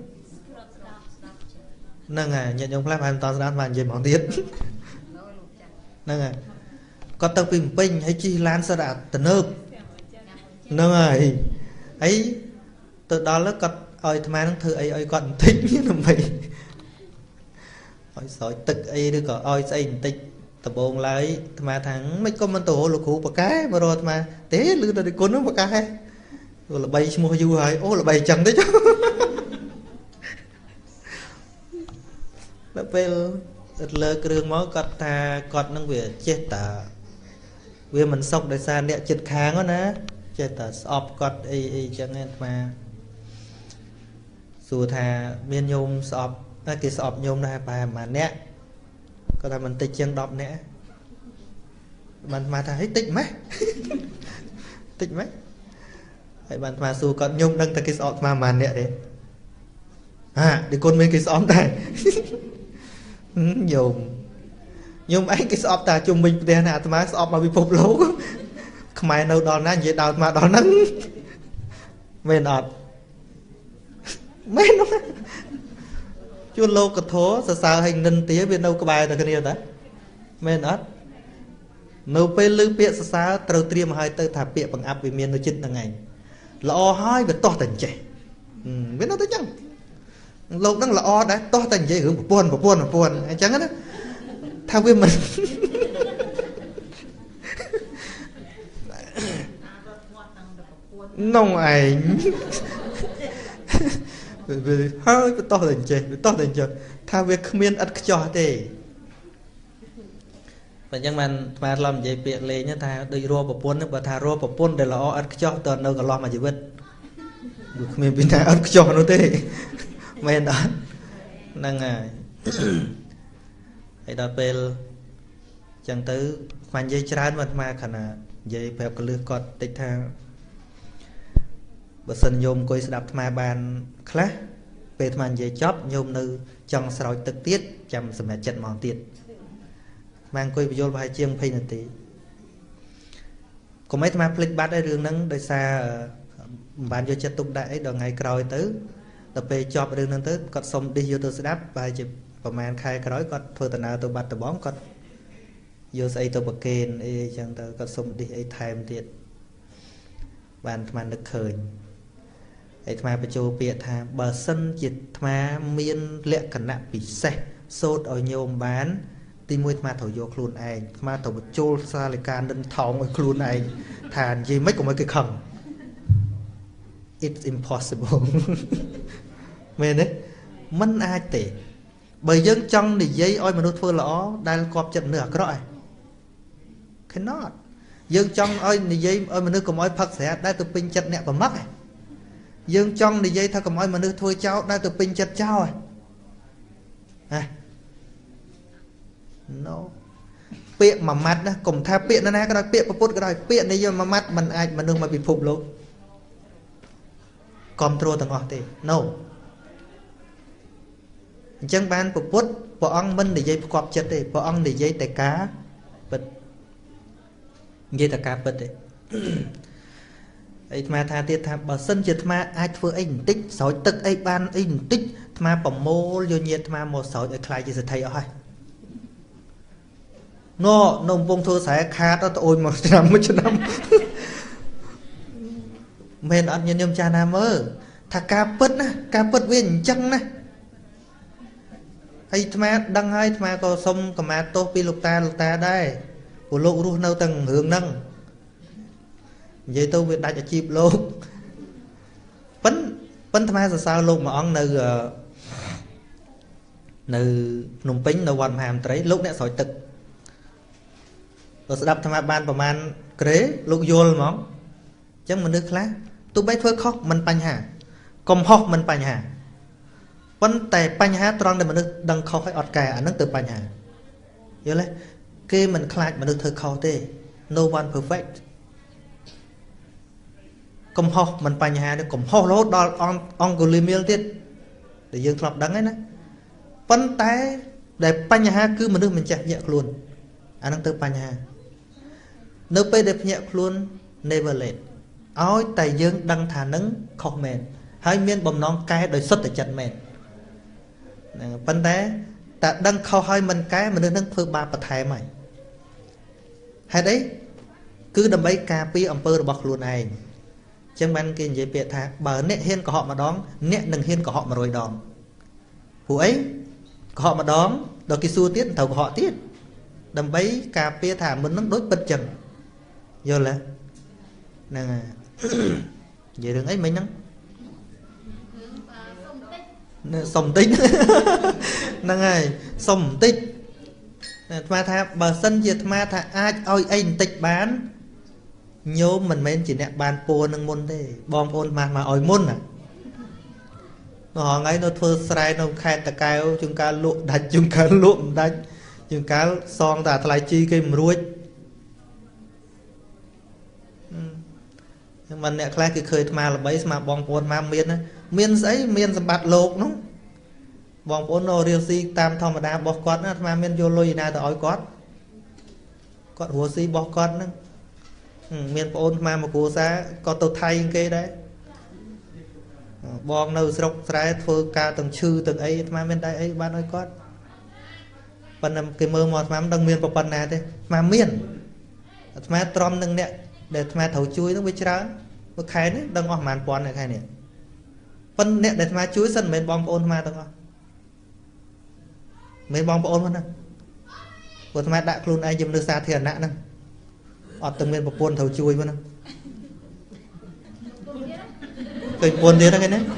ហ្នឹងហើយញាតិញោមខ្លះហើយមិនតស្ដាប់មកនិយាយហ្មងទៀតហ្នឹងហើយគាត់ទៅពីភ្នំពេញហើយជិះឡានសិតអាទំនើបហ្នឹងហើយហើយទៅដល់ទៅគាត់ឲ្យអាត្មានឹងធ្វើអីឲ្យគាត់បន្តិចដើម្បីឲ្យស្រោចទឹកអីឬក៏ឲ្យស្អីបន្តិចដំបងឡើយអាត្មាថាមិនក៏មិនទៅរកលោកគ្រូបកែមករកអាត្មាទេលឺតែគុណហ្នឹងបកែល្បីឈ្មោះយូរហើយអូល្បីចឹងតិច Làពេលលើគ្រឿងមកគាត់ថាគាត់នឹងវាចេះតាវាមិនសុខដោយសារអ្នកចិត្តខាងណាចេះតាស្អប់គាត់អីអីចឹងឯងអាត្មាសួរថាមានញោមស្អប់គេស្អប់ញោមដែរប្រហែលប្រហែលអ្នកគាត់ថាមិនតិចជាងដប់អ្នកបានអាត្មាថាហេតិចម៉េះតិចម៉េះហើយបានអាត្មាសួរគាត់ញោមដឹងតែគេស្អប់អាត្មាប្រហែលអ្នកទេហាដូចគុណមានគេស្អប់ដែរញោមញោមឯងគេស្អប់តាជុំវិញផ្ទះណាអាត្មាស្អប់មកពិភពលោកខ្មែរនៅដល់ណានិយាយដល់អាត្មាដល់ហ្នឹងមែនអត់មែនទេជួនលោកកធសរសើរឲ្យនិន្ទាវានៅក្បែរតែគ្នាតាមែនអត់នៅពេលឮពាក្យសរសើរត្រូវត្រៀមឲ្យទៅថាពាក្យបង្អាប់វាមាននៅចិត្តហ្នឹងឯងល្អហើយវាតោះតែចេះវានៅតែចឹងលោកហ្នឹងល្អដែរតោះតែនិយាយរឿងប្រពន្ធប្រពន្ធប្រពន្ធអញ្ចឹងណាថាវាមិននងឯងវាហើយវាតោះតែចេះវាតោះតែចេះថាវាគ្មានឥតខ្ចោះទេបើអញ្ចឹងបានស្មារតីនិយាយពាក្យលេងថាដូចរកប្រពន្ធបើថារកប្រពន្ធដែលល្អឥតខ្ចោះតើនៅកន្លោះមួយជីវិតវាគ្មានពីណាឥតខ្ចោះនោះទេមែនអត់ហ្នឹងហើយហើយដល់ពេលអញ្ចឹងទៅស្មាននិយាយច្រើនមកអាត្មាខណៈនិយាយប្រាប់កលឹះគាត់តិចថាបើសិនញោមអង្គុយស្ដាប់អាត្មាបានខ្លះពេលអាត្មានិយាយចប់ញោមនៅចង់ស្រោចទឹកទៀតចាំសម្រាប់ចិត្តមកទៀតអាត្មាអង្គុយបញ្យល់ប្រហែលជាងยี่สิบនាទីកុំឲ្យអាត្មាភ្លេចបាត់ឲ្យរឿងហ្នឹងដោយសារមិនបានយកចិត្តទុកដាក់អីដល់ថ្ងៃក្រោយទៅដល់ពេលចប់រឿងហ្នឹងទៅគាត់សុំឌីសយកទៅស្ដាប់ប្រហែលជាប្រហែលខែក្រោយគាត់ធ្វើដំណើរទៅបាត់ដំបងគាត់យកស្អីទៅប្រគេនអីចឹងទៅគាត់សុំឌីសអីថែមទៀតបានអាត្មានឹកឃើញហើយអាត្មាបញ្ចូលពាក្យថាបើសិនជាអាត្មាមានលក្ខណៈពិសេសសូត្រឲ្យញោមបានទីមួយអាត្មាត្រូវយកខ្លួនឯងអាត្មាត្រូវបញ្ចូលសាលិកានិនថោងឲ្យខ្លួនឯងថានិយាយមិនកុំឲ្យគេខឹង it's impossible មែនទេមិនអាចទេបើយើងចង់និយាយឲ្យមនុស្សធ្វើល្អដែលគប់ចិត្តមនុស្សអាក្រក់ឯង cannot យើងចង់ឲ្យនិយាយឲ្យមនុស្សកុំឲ្យផឹកស្រាដែលទៅពេញចិត្តអ្នកប្រមាក់ឯងយើងចង់និយាយថាកុំឲ្យមនុស្សធ្វើចោលដែលទៅពេញចិត្តចោលឯងហ៎ no ពាក្យមួយម៉ាត់ណាកុំថាពាក្យណាក៏ដោយពាក្យពុទ្ធក៏ដោយពាក្យនិយាយមួយម៉ាត់មិនអាចមនុស្សមកពិភពលោកគ្រប់គ្រងទាំងអស់ទេ no អញ្ចឹងបានពុទ្ធព្រះអង្គមិននិយាយផ្គប់ចិត្តទេព្រះអង្គនិយាយតែការពិតនិយាយតែការពិតទេហើយអាត្មាថាទៀតថាបើសិនជាអាត្មាអាចធ្វើអីបន្តិចស្រោចទឹកអីបានអីបន្តិចអាត្មាប្រមូលយកញាតិអាត្មាមកស្រោចឲ្យខ្លាយជាសេដ្ឋីអស់ហើយណូនំពងធ្វើស្រែខាតទៅអូនមកឆ្នាំមួយឆ្នាំមែនអត់ញញឹមចាស់ណាមើលថាការពិតណាការពិតវាអញ្ចឹងណាហើយអាត្មាដឹងហើយអាត្មាក៏សុំកម្មាទោសពីលោកតាលោកតាដែរព្រោះលោករស់នៅទាំងរឿងហ្នឹងនិយាយទៅវាដាច់អាជីពលោកប៉ិនប៉ិនអាត្មាសរសើរលោកមួយអង្គនៅនៅភ្នំពេញនៅវត្តមហាមត្រីលោកអ្នកស្រោចទឹកដល់ស្ដាប់អាត្មាបានប្រហែលក្រេលោកយល់ហ្មងអញ្ចឹងមនុស្សខ្លះទោះបីធ្វើខុសមិនបញ្ហាកំហុសមិនបញ្ហាប៉ុន្តែបញ្ហាត្រង់ដែលមនុស្សដឹងខុសហើយអត់កែអានឹងទៅបញ្ហាយល់ទេគេមិនខ្លាចមនុស្សធ្វើខុសទេ no one perfect កំហុសមិនបញ្ហាទេកំហុសរហូតដល់អង្គុលីមីលទៀតដែលយើងធ្លាប់ដឹងហើយណាប៉ុន្តែដែលបញ្ហាគឺមនុស្សមិនចេះញាក់ខ្លួនអានឹងទៅបញ្ហានៅពេលដែលភ្ញាក់ខ្លួន never late ឲ្យតែយើងដឹងថានឹងខុសមែនហើយមានបំណងកែដោយសុទ្ធតែចិត្តមែនហ្នឹងប៉ុន្តែតែដឹងខុសហើយមិនកែមនុស្សនឹងធ្វើបាបបន្ថែមហើយហេតុអីគឺដើម្បីការពារអំពើរបស់ខ្លួនឯងអញ្ចឹងបានគេនិយាយពាក្យថាបើអ្នកហ៊ានកុហកម្ដងអ្នកនឹងហ៊ានកុហកមួយរយដងព្រោះអីកុហកម្ដងដល់គេសួរទៀតត្រូវកុហកទៀតដើម្បីការពារថាមុននឹងដូចពិតចឹងយល់ទេហ្នឹងហើយនិយាយរឿងអីមិញហ្នឹងស Xong tích nâng ơi xong tích mà tha bà sân diệt mà tha ai ôi anh tích bán nhớ mình men chỉ nè bàn pô nâng môn thế bom ôn mà mà ôi môn à nó họ ngay nó thưa sai nó khai ta cao chúng ta lụm đánh chúng ta lụm đánh chúng ta son ta lại chi cái ruồi nhưng mà nè khai cái khơi mà là bấy mà bom ôn mà miên á miên giấy miên sầm bạt lột nó bom ôn nó riêng si tam thom mà đa bó con á mà miên vô lôi na ta ôi con con hồ si bó con nó miền ôn mà mà cô xa có tàu thay cái đấy bong nâu sọc trái phơi ca từng chư từng ấy mà miền đây ấy ban ơi con phần làm cái mơ mọt mà đang miền vào phần nào thế mà miền mà trom nâng nè để mà thầu chuối nó bị trắng một khai đấy đang ngọt màn pon này khai nè phần nè để mà chuối sân miền bong ôn mà đang ngọt miền bong ôn hơn nè của mà đã luôn ai dùm đưa xa thiền nạ nè ở từng miền một pon thầu chuối mà nè cái pon thế đó cái này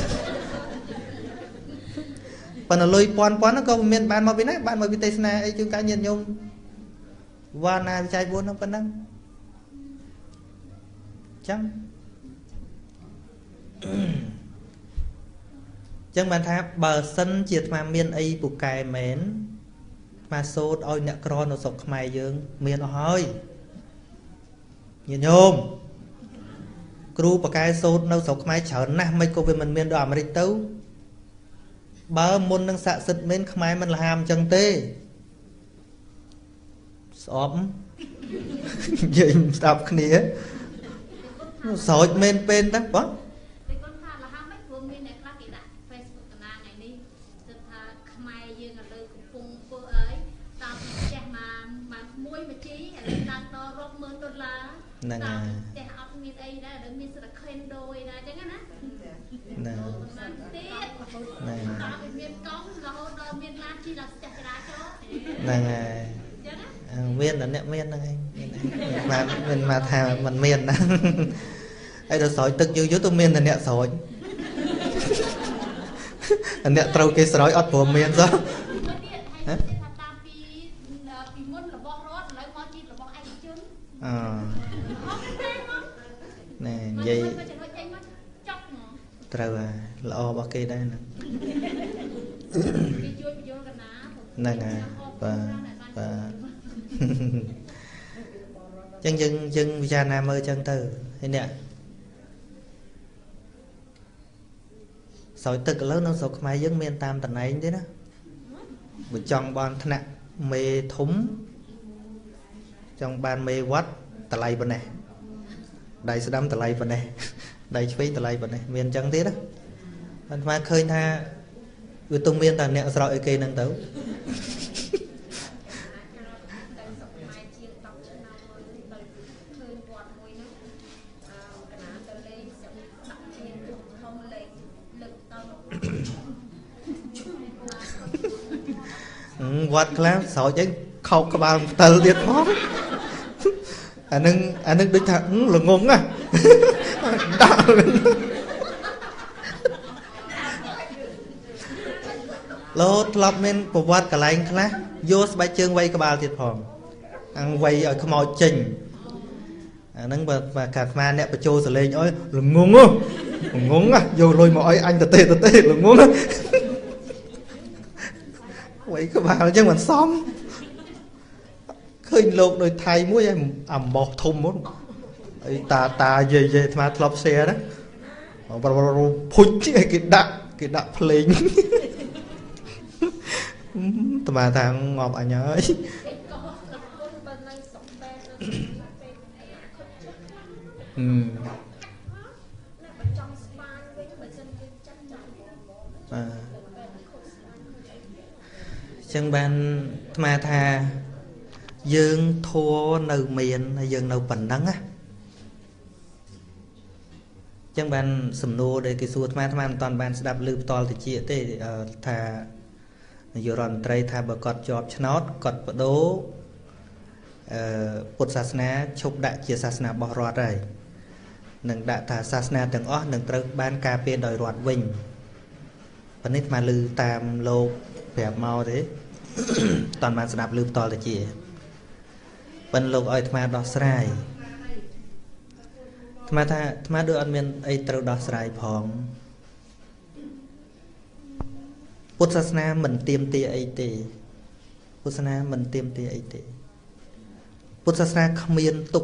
phần là lôi pon pon nó có miền ban mà bên này ban mà bên tây này ấy chúng ta nhìn nhung và na trai buôn nó vẫn năng chăng chẳng bàn tháp bờ sân triệt mà miền ấy buộc cài mến mà sốt ôi nè con nó sọc mày dương miền hơi nhìn nhôm cru bậc cái sốt nâu sọc mày chở nè mấy cô về mình miền đỏ mà đi tấu bờ môn năng xạ sứt miền khmai mình là ham chân tê xóm vậy đọc khía sỏi men pen đó có nè nè nè miên là nè miên này mà mình mà thà mình miên đó ấy được sỏi tức vô vô tôi miên là nè sỏi nè trâu cái sỏi ọt của miên đó à nè vậy trâu à lo bao cây đây nè nè nè và và chân chân chân cha nam ơi chân từ thế nè sỏi tức lớn nó sọc mai dân miền tam tận ấy thế đó buổi trong ban thân nè mê thúng trong ban mê quát tà lay bên này đây sẽ đâm tà lay bên này đây phí tà lay bên này miền chân thế đó anh mà khơi tha vừa tung miền tà nẹo sỏi cây nâng tấu quạt class sỏi chứ không có bao tờ điện món anh nâng anh nâng đích thẳng là ngon à lốt lọp men của quạt cả lạnh class vô bài chương vay cái bao thiệt phòng ăn vay ở không màu trình anh nâng và và cả ma nè bà trôi sờ lên ơi là ngon á ngon à vô lôi mọi anh ta tê ta tê là ngon á vậy các bạn chứ mình xong khơi lột rồi thay muối em ẩm bọt thùng muốn ta ta về về mà lọp xe đó phun chứ cái đạn cái đạn plane tụi bà thằng ngọt anh ơi ừ. À. Chân ban mà thà dương thua nâu miền hay dương nâu bẩn nắng á chân ban sầm nô để cái suốt mà tham toàn ban đạp lư to thì chia thế thà giờ ròn trai thà bờ cọt chọp chót cọt bờ đố Phậtศาสนา chụp đại chia ศาสนา bỏ rọt rồi nâng đại thà ศาสนา từng ó nâng trâu ban cà phê đòi rọt vinh ប៉ុន្តែអាលឺតាមលោកប្រាប់មកទេតន់បានស្ដាប់លឺផ្ទាល់ទៅជាប៉ុន្តែលោកឲ្យអាត្មាដោះស្រាយអាត្មាថាអាត្មាដូចអត់មានអីត្រូវដោះស្រាយផងពុទ្ធសាសនាមិនទាមទារអីទេពុទ្ធសាសនាមិនទាមទារអីទេពុទ្ធសាសនាគ្មានទុក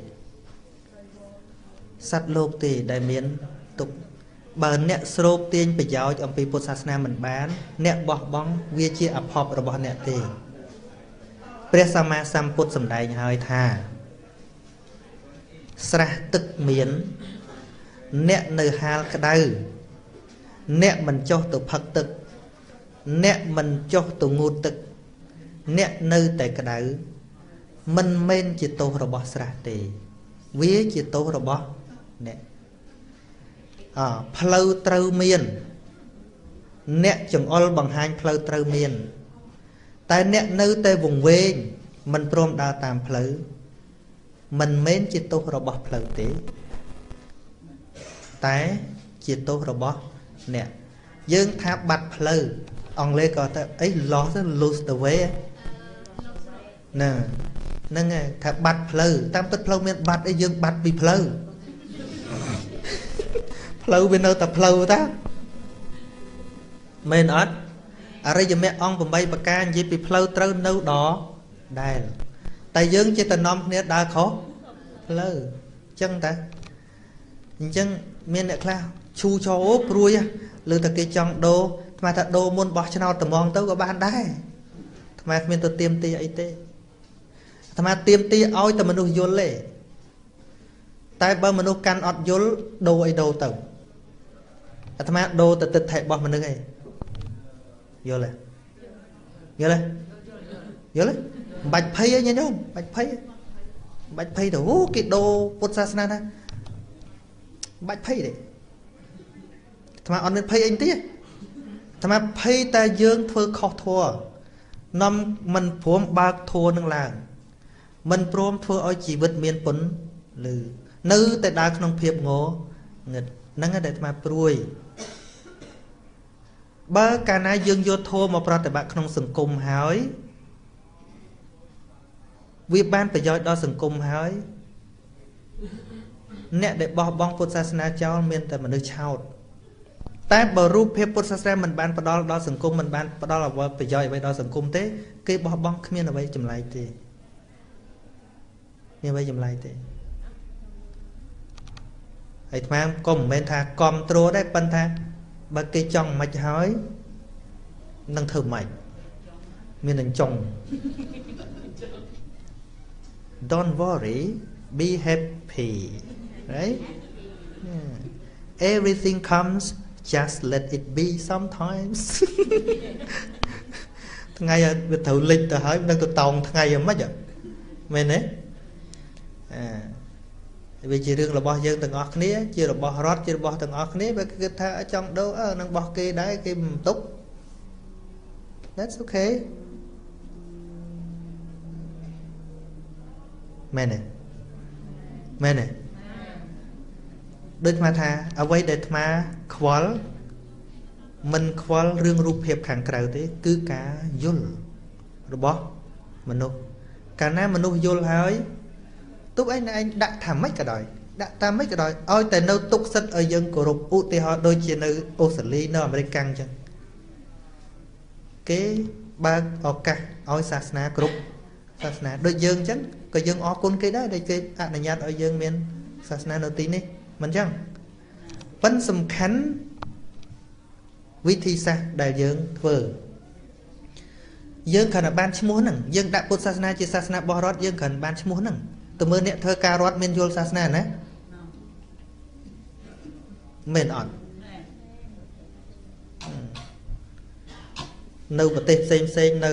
ទេសត្វលោកទេដែលមានទុកបើអ្នកស្រូបទាញប្រយោជន៍អំពីពុទ្ធសាសនាមិនបានអ្នកបោះបង់វាជាអភ័ព្វរបស់អ្នកទេព្រះសម្មាសម្ពុទ្ធសម្ដែងហើយថាស្រះទឹកមានអ្នកនៅហាលក្តៅអ្នកមិនចុះទៅផឹកទឹកអ្នកមិនចុះទៅងូតទឹកអ្នកនៅតែក្តៅមិនមែនជាទោសរបស់ស្រះទេវាជាទោសរបស់អ្នកអផ្លូវត្រូវមានអ្នកចង្អុលបង្ហាញផ្លូវត្រូវមានតែអ្នកនៅតែវង្វេងមិនព្រមដើរតាមផ្លូវមិនមែនជាទោសរបស់ផ្លូវទេតែជាទោសរបស់អ្នកយើងថាបាត់ផ្លូវអង់គ្លេសក៏ថាអី lost lose the way ណាហ្នឹងហើយថាបាត់ផ្លូវតាមពិតផ្លូវមានបាត់អីយើងបាត់ពីផ្លូវផ្លូវវានៅតែផ្លូវតាមែនអត់អរិយមគ្គអង្គ8ប្រការនិយាយពីផ្លូវត្រូវនៅដដែលតែយើងចេះតែនាំគ្នាដើរខុសផ្លូវអញ្ចឹងតាអញ្ចឹងមានអ្នកខ្លះឈូចោអូព្រួយលើតែគេចង់ដូរថ្មថាដូរមុនបោះឆ្នោតត្មងទៅក៏បានដែរថ្មគ្មានទៅទៀមទីអីទេថ្មទៀមទីឲ្យតែមនុស្សយល់ទេតែបើមនុស្សកាន់អត់យល់ដូរអីដូរទៅអាត្មាដូរទៅទឹកថែរបស់មនុស្សឯងយល់ទេយល់ទេយល់ទេមិនបាច់ភ័យទេញាតិញោមមិនបាច់ភ័យមិនបាច់ភ័យទៅអូគេដូរពុទ្ធសាសនាណាមិនបាច់ភ័យទេអាត្មាអត់មានភ័យអីទេអាត្មាភ័យតែយើងធ្វើខុសធម៌នាំមិនព្រមបើកធម៌នឹងឡើងមិនព្រមធ្វើឲ្យជីវិតមានពុនលឺនៅតែដើរក្នុងភាពងងឹតហ្នឹងឯងដែលអាត្មាព្រួយបើកាលណាយើងយកធម៌មកប្រតិបត្តិក្នុងសង្គមហើយវាបានប្រយោជន៍ដល់សង្គមហើយអ្នកដែលបោះបង់ពុទ្ធសាសនាចោលមានតែមនុស្សឆោតតែបើរូបភាពពុទ្ធសាសនាមិនបានផ្ដល់ដល់សង្គមមិនបានផ្ដល់អ្វីប្រយោជន៍អ្វីដល់សង្គមទេគេបោះបង់គ្មានអ្វីចម្លែកទេមានអ្វីចម្លែកទេហើយអាត្មាក៏មិនមែនថាគ្រប់គ្រងដែរប៉ុន្តែបើគេចង់មិនហើយនឹងធ្វើមិនមាននឹងចង់ Don't worry be happy right yeah. Everything comes just let it be sometimes ថ្ងៃវាត្រូវលិចទៅហើយនឹងទៅតោងថ្ងៃហ្មងមែនទេអាវាជារឿងរបស់យើងទាំងអស់គ្នាជារបស់រដ្ឋជារបស់ទាំងអស់គ្នាបើគិតថាចង់ដូរអើនឹងរបស់គេដែរគេមិនទុក That's okay មែនទេមែនទេដូចអាថាអ្វីដែលអាត្មាខ្វល់មិនខ្វល់រឿងរូបភាពខាងក្រៅទេគឺការយល់របស់មនុស្សកាលណាមនុស្សយល់ហើយទោះឯងឯងដាក់ថាម៉េចក៏ដោយដាក់តាមម៉េចក៏ដោយឲ្យតែនៅទុកសិទ្ធឲ្យយើងគោរពឧទាហរណ៍ដូចជានៅអូស្ត្រាលីនៅអាមេរិកកាំងអញ្ចឹងគេបើកឱកាសឲ្យសាសនាគ្រប់សាសនាដូចយើងអញ្ចឹងក៏យើងអរគុណគេដែរដែលគេអនុញ្ញាតឲ្យយើងមានសាសនានៅទីនេះមិនអញ្ចឹងប៉ុន្តែសំខាន់វិធីសាស្ត្រដែលយើងធ្វើយើងគ្រាន់តែបានឈ្មោះហ្នឹងយើងដាក់ពុទ្ធសាសនាជាសាសនារបស់រដ្ឋយើងគ្រាន់បានឈ្មោះហ្នឹងទៅមើលអ្នកធ្វើការរដ្ឋមានយល់សាសនាណាមែនអត់នៅប្រទេសផ្សេងផ្សេងនៅ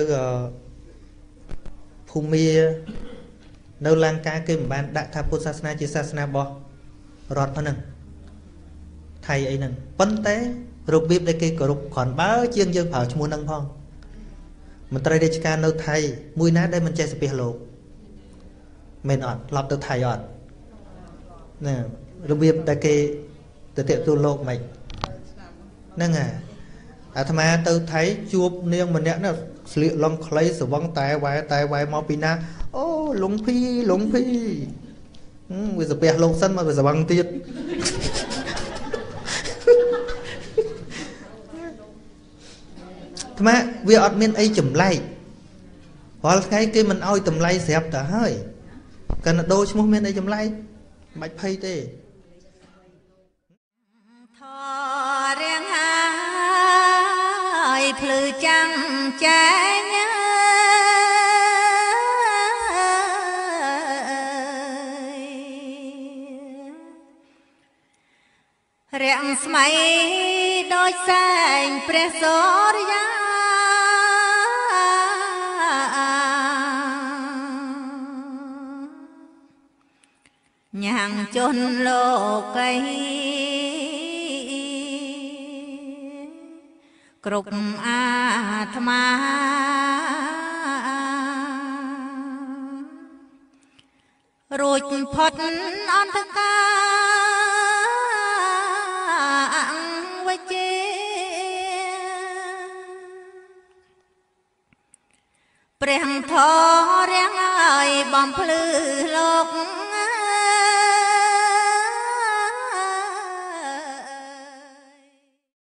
ភូមានៅលង្កាគេមិនបានដាក់ថាពុទ្ធសាសនាជាសាសនារបស់រដ្ឋហ្នឹងថៃអីហ្នឹងប៉ុន្តែរបៀបដែលគេគោរពគ្រាន់បើជាងយើងប្រើឈ្មោះហ្នឹងផងមន្ត្រីរាជការនៅថៃមួយណាដែលមិនចេះសភាលោកមែនអត់ឡប់ទៅថៃអត់ណារបៀបតែគេទៅតាក់ទូលោកមិនហ្នឹងហើយអាត្មាទៅថៃជួបនាងម្នាក់នោះស្លៀកឡុងខ្លីស្វឹងតែវ៉ែតែវ៉ែមកពីណាអូលងភីលងភីវាសាពះលោកសិនមកវាស្វឹងទៀតអាត្មាវាអត់មានអីចម្លែករាល់ថ្ងៃគេមិនអោយតម្លៃស្រាប់ទៅហើយកាលណាដូរឈ្មោះមានអីចម្លែកមិនបាច់ភ័យទេធរៀងហើយភ្លឺចាំងចែងរាំងស្មៃដូចសែងព្រះសូរយាញ៉ាំងជន់លោកីគ្រប់អាត្មារួចផុតអន្តកាវិជាព្រះធម៌រាំងឲ្យបំភ្លឺលោក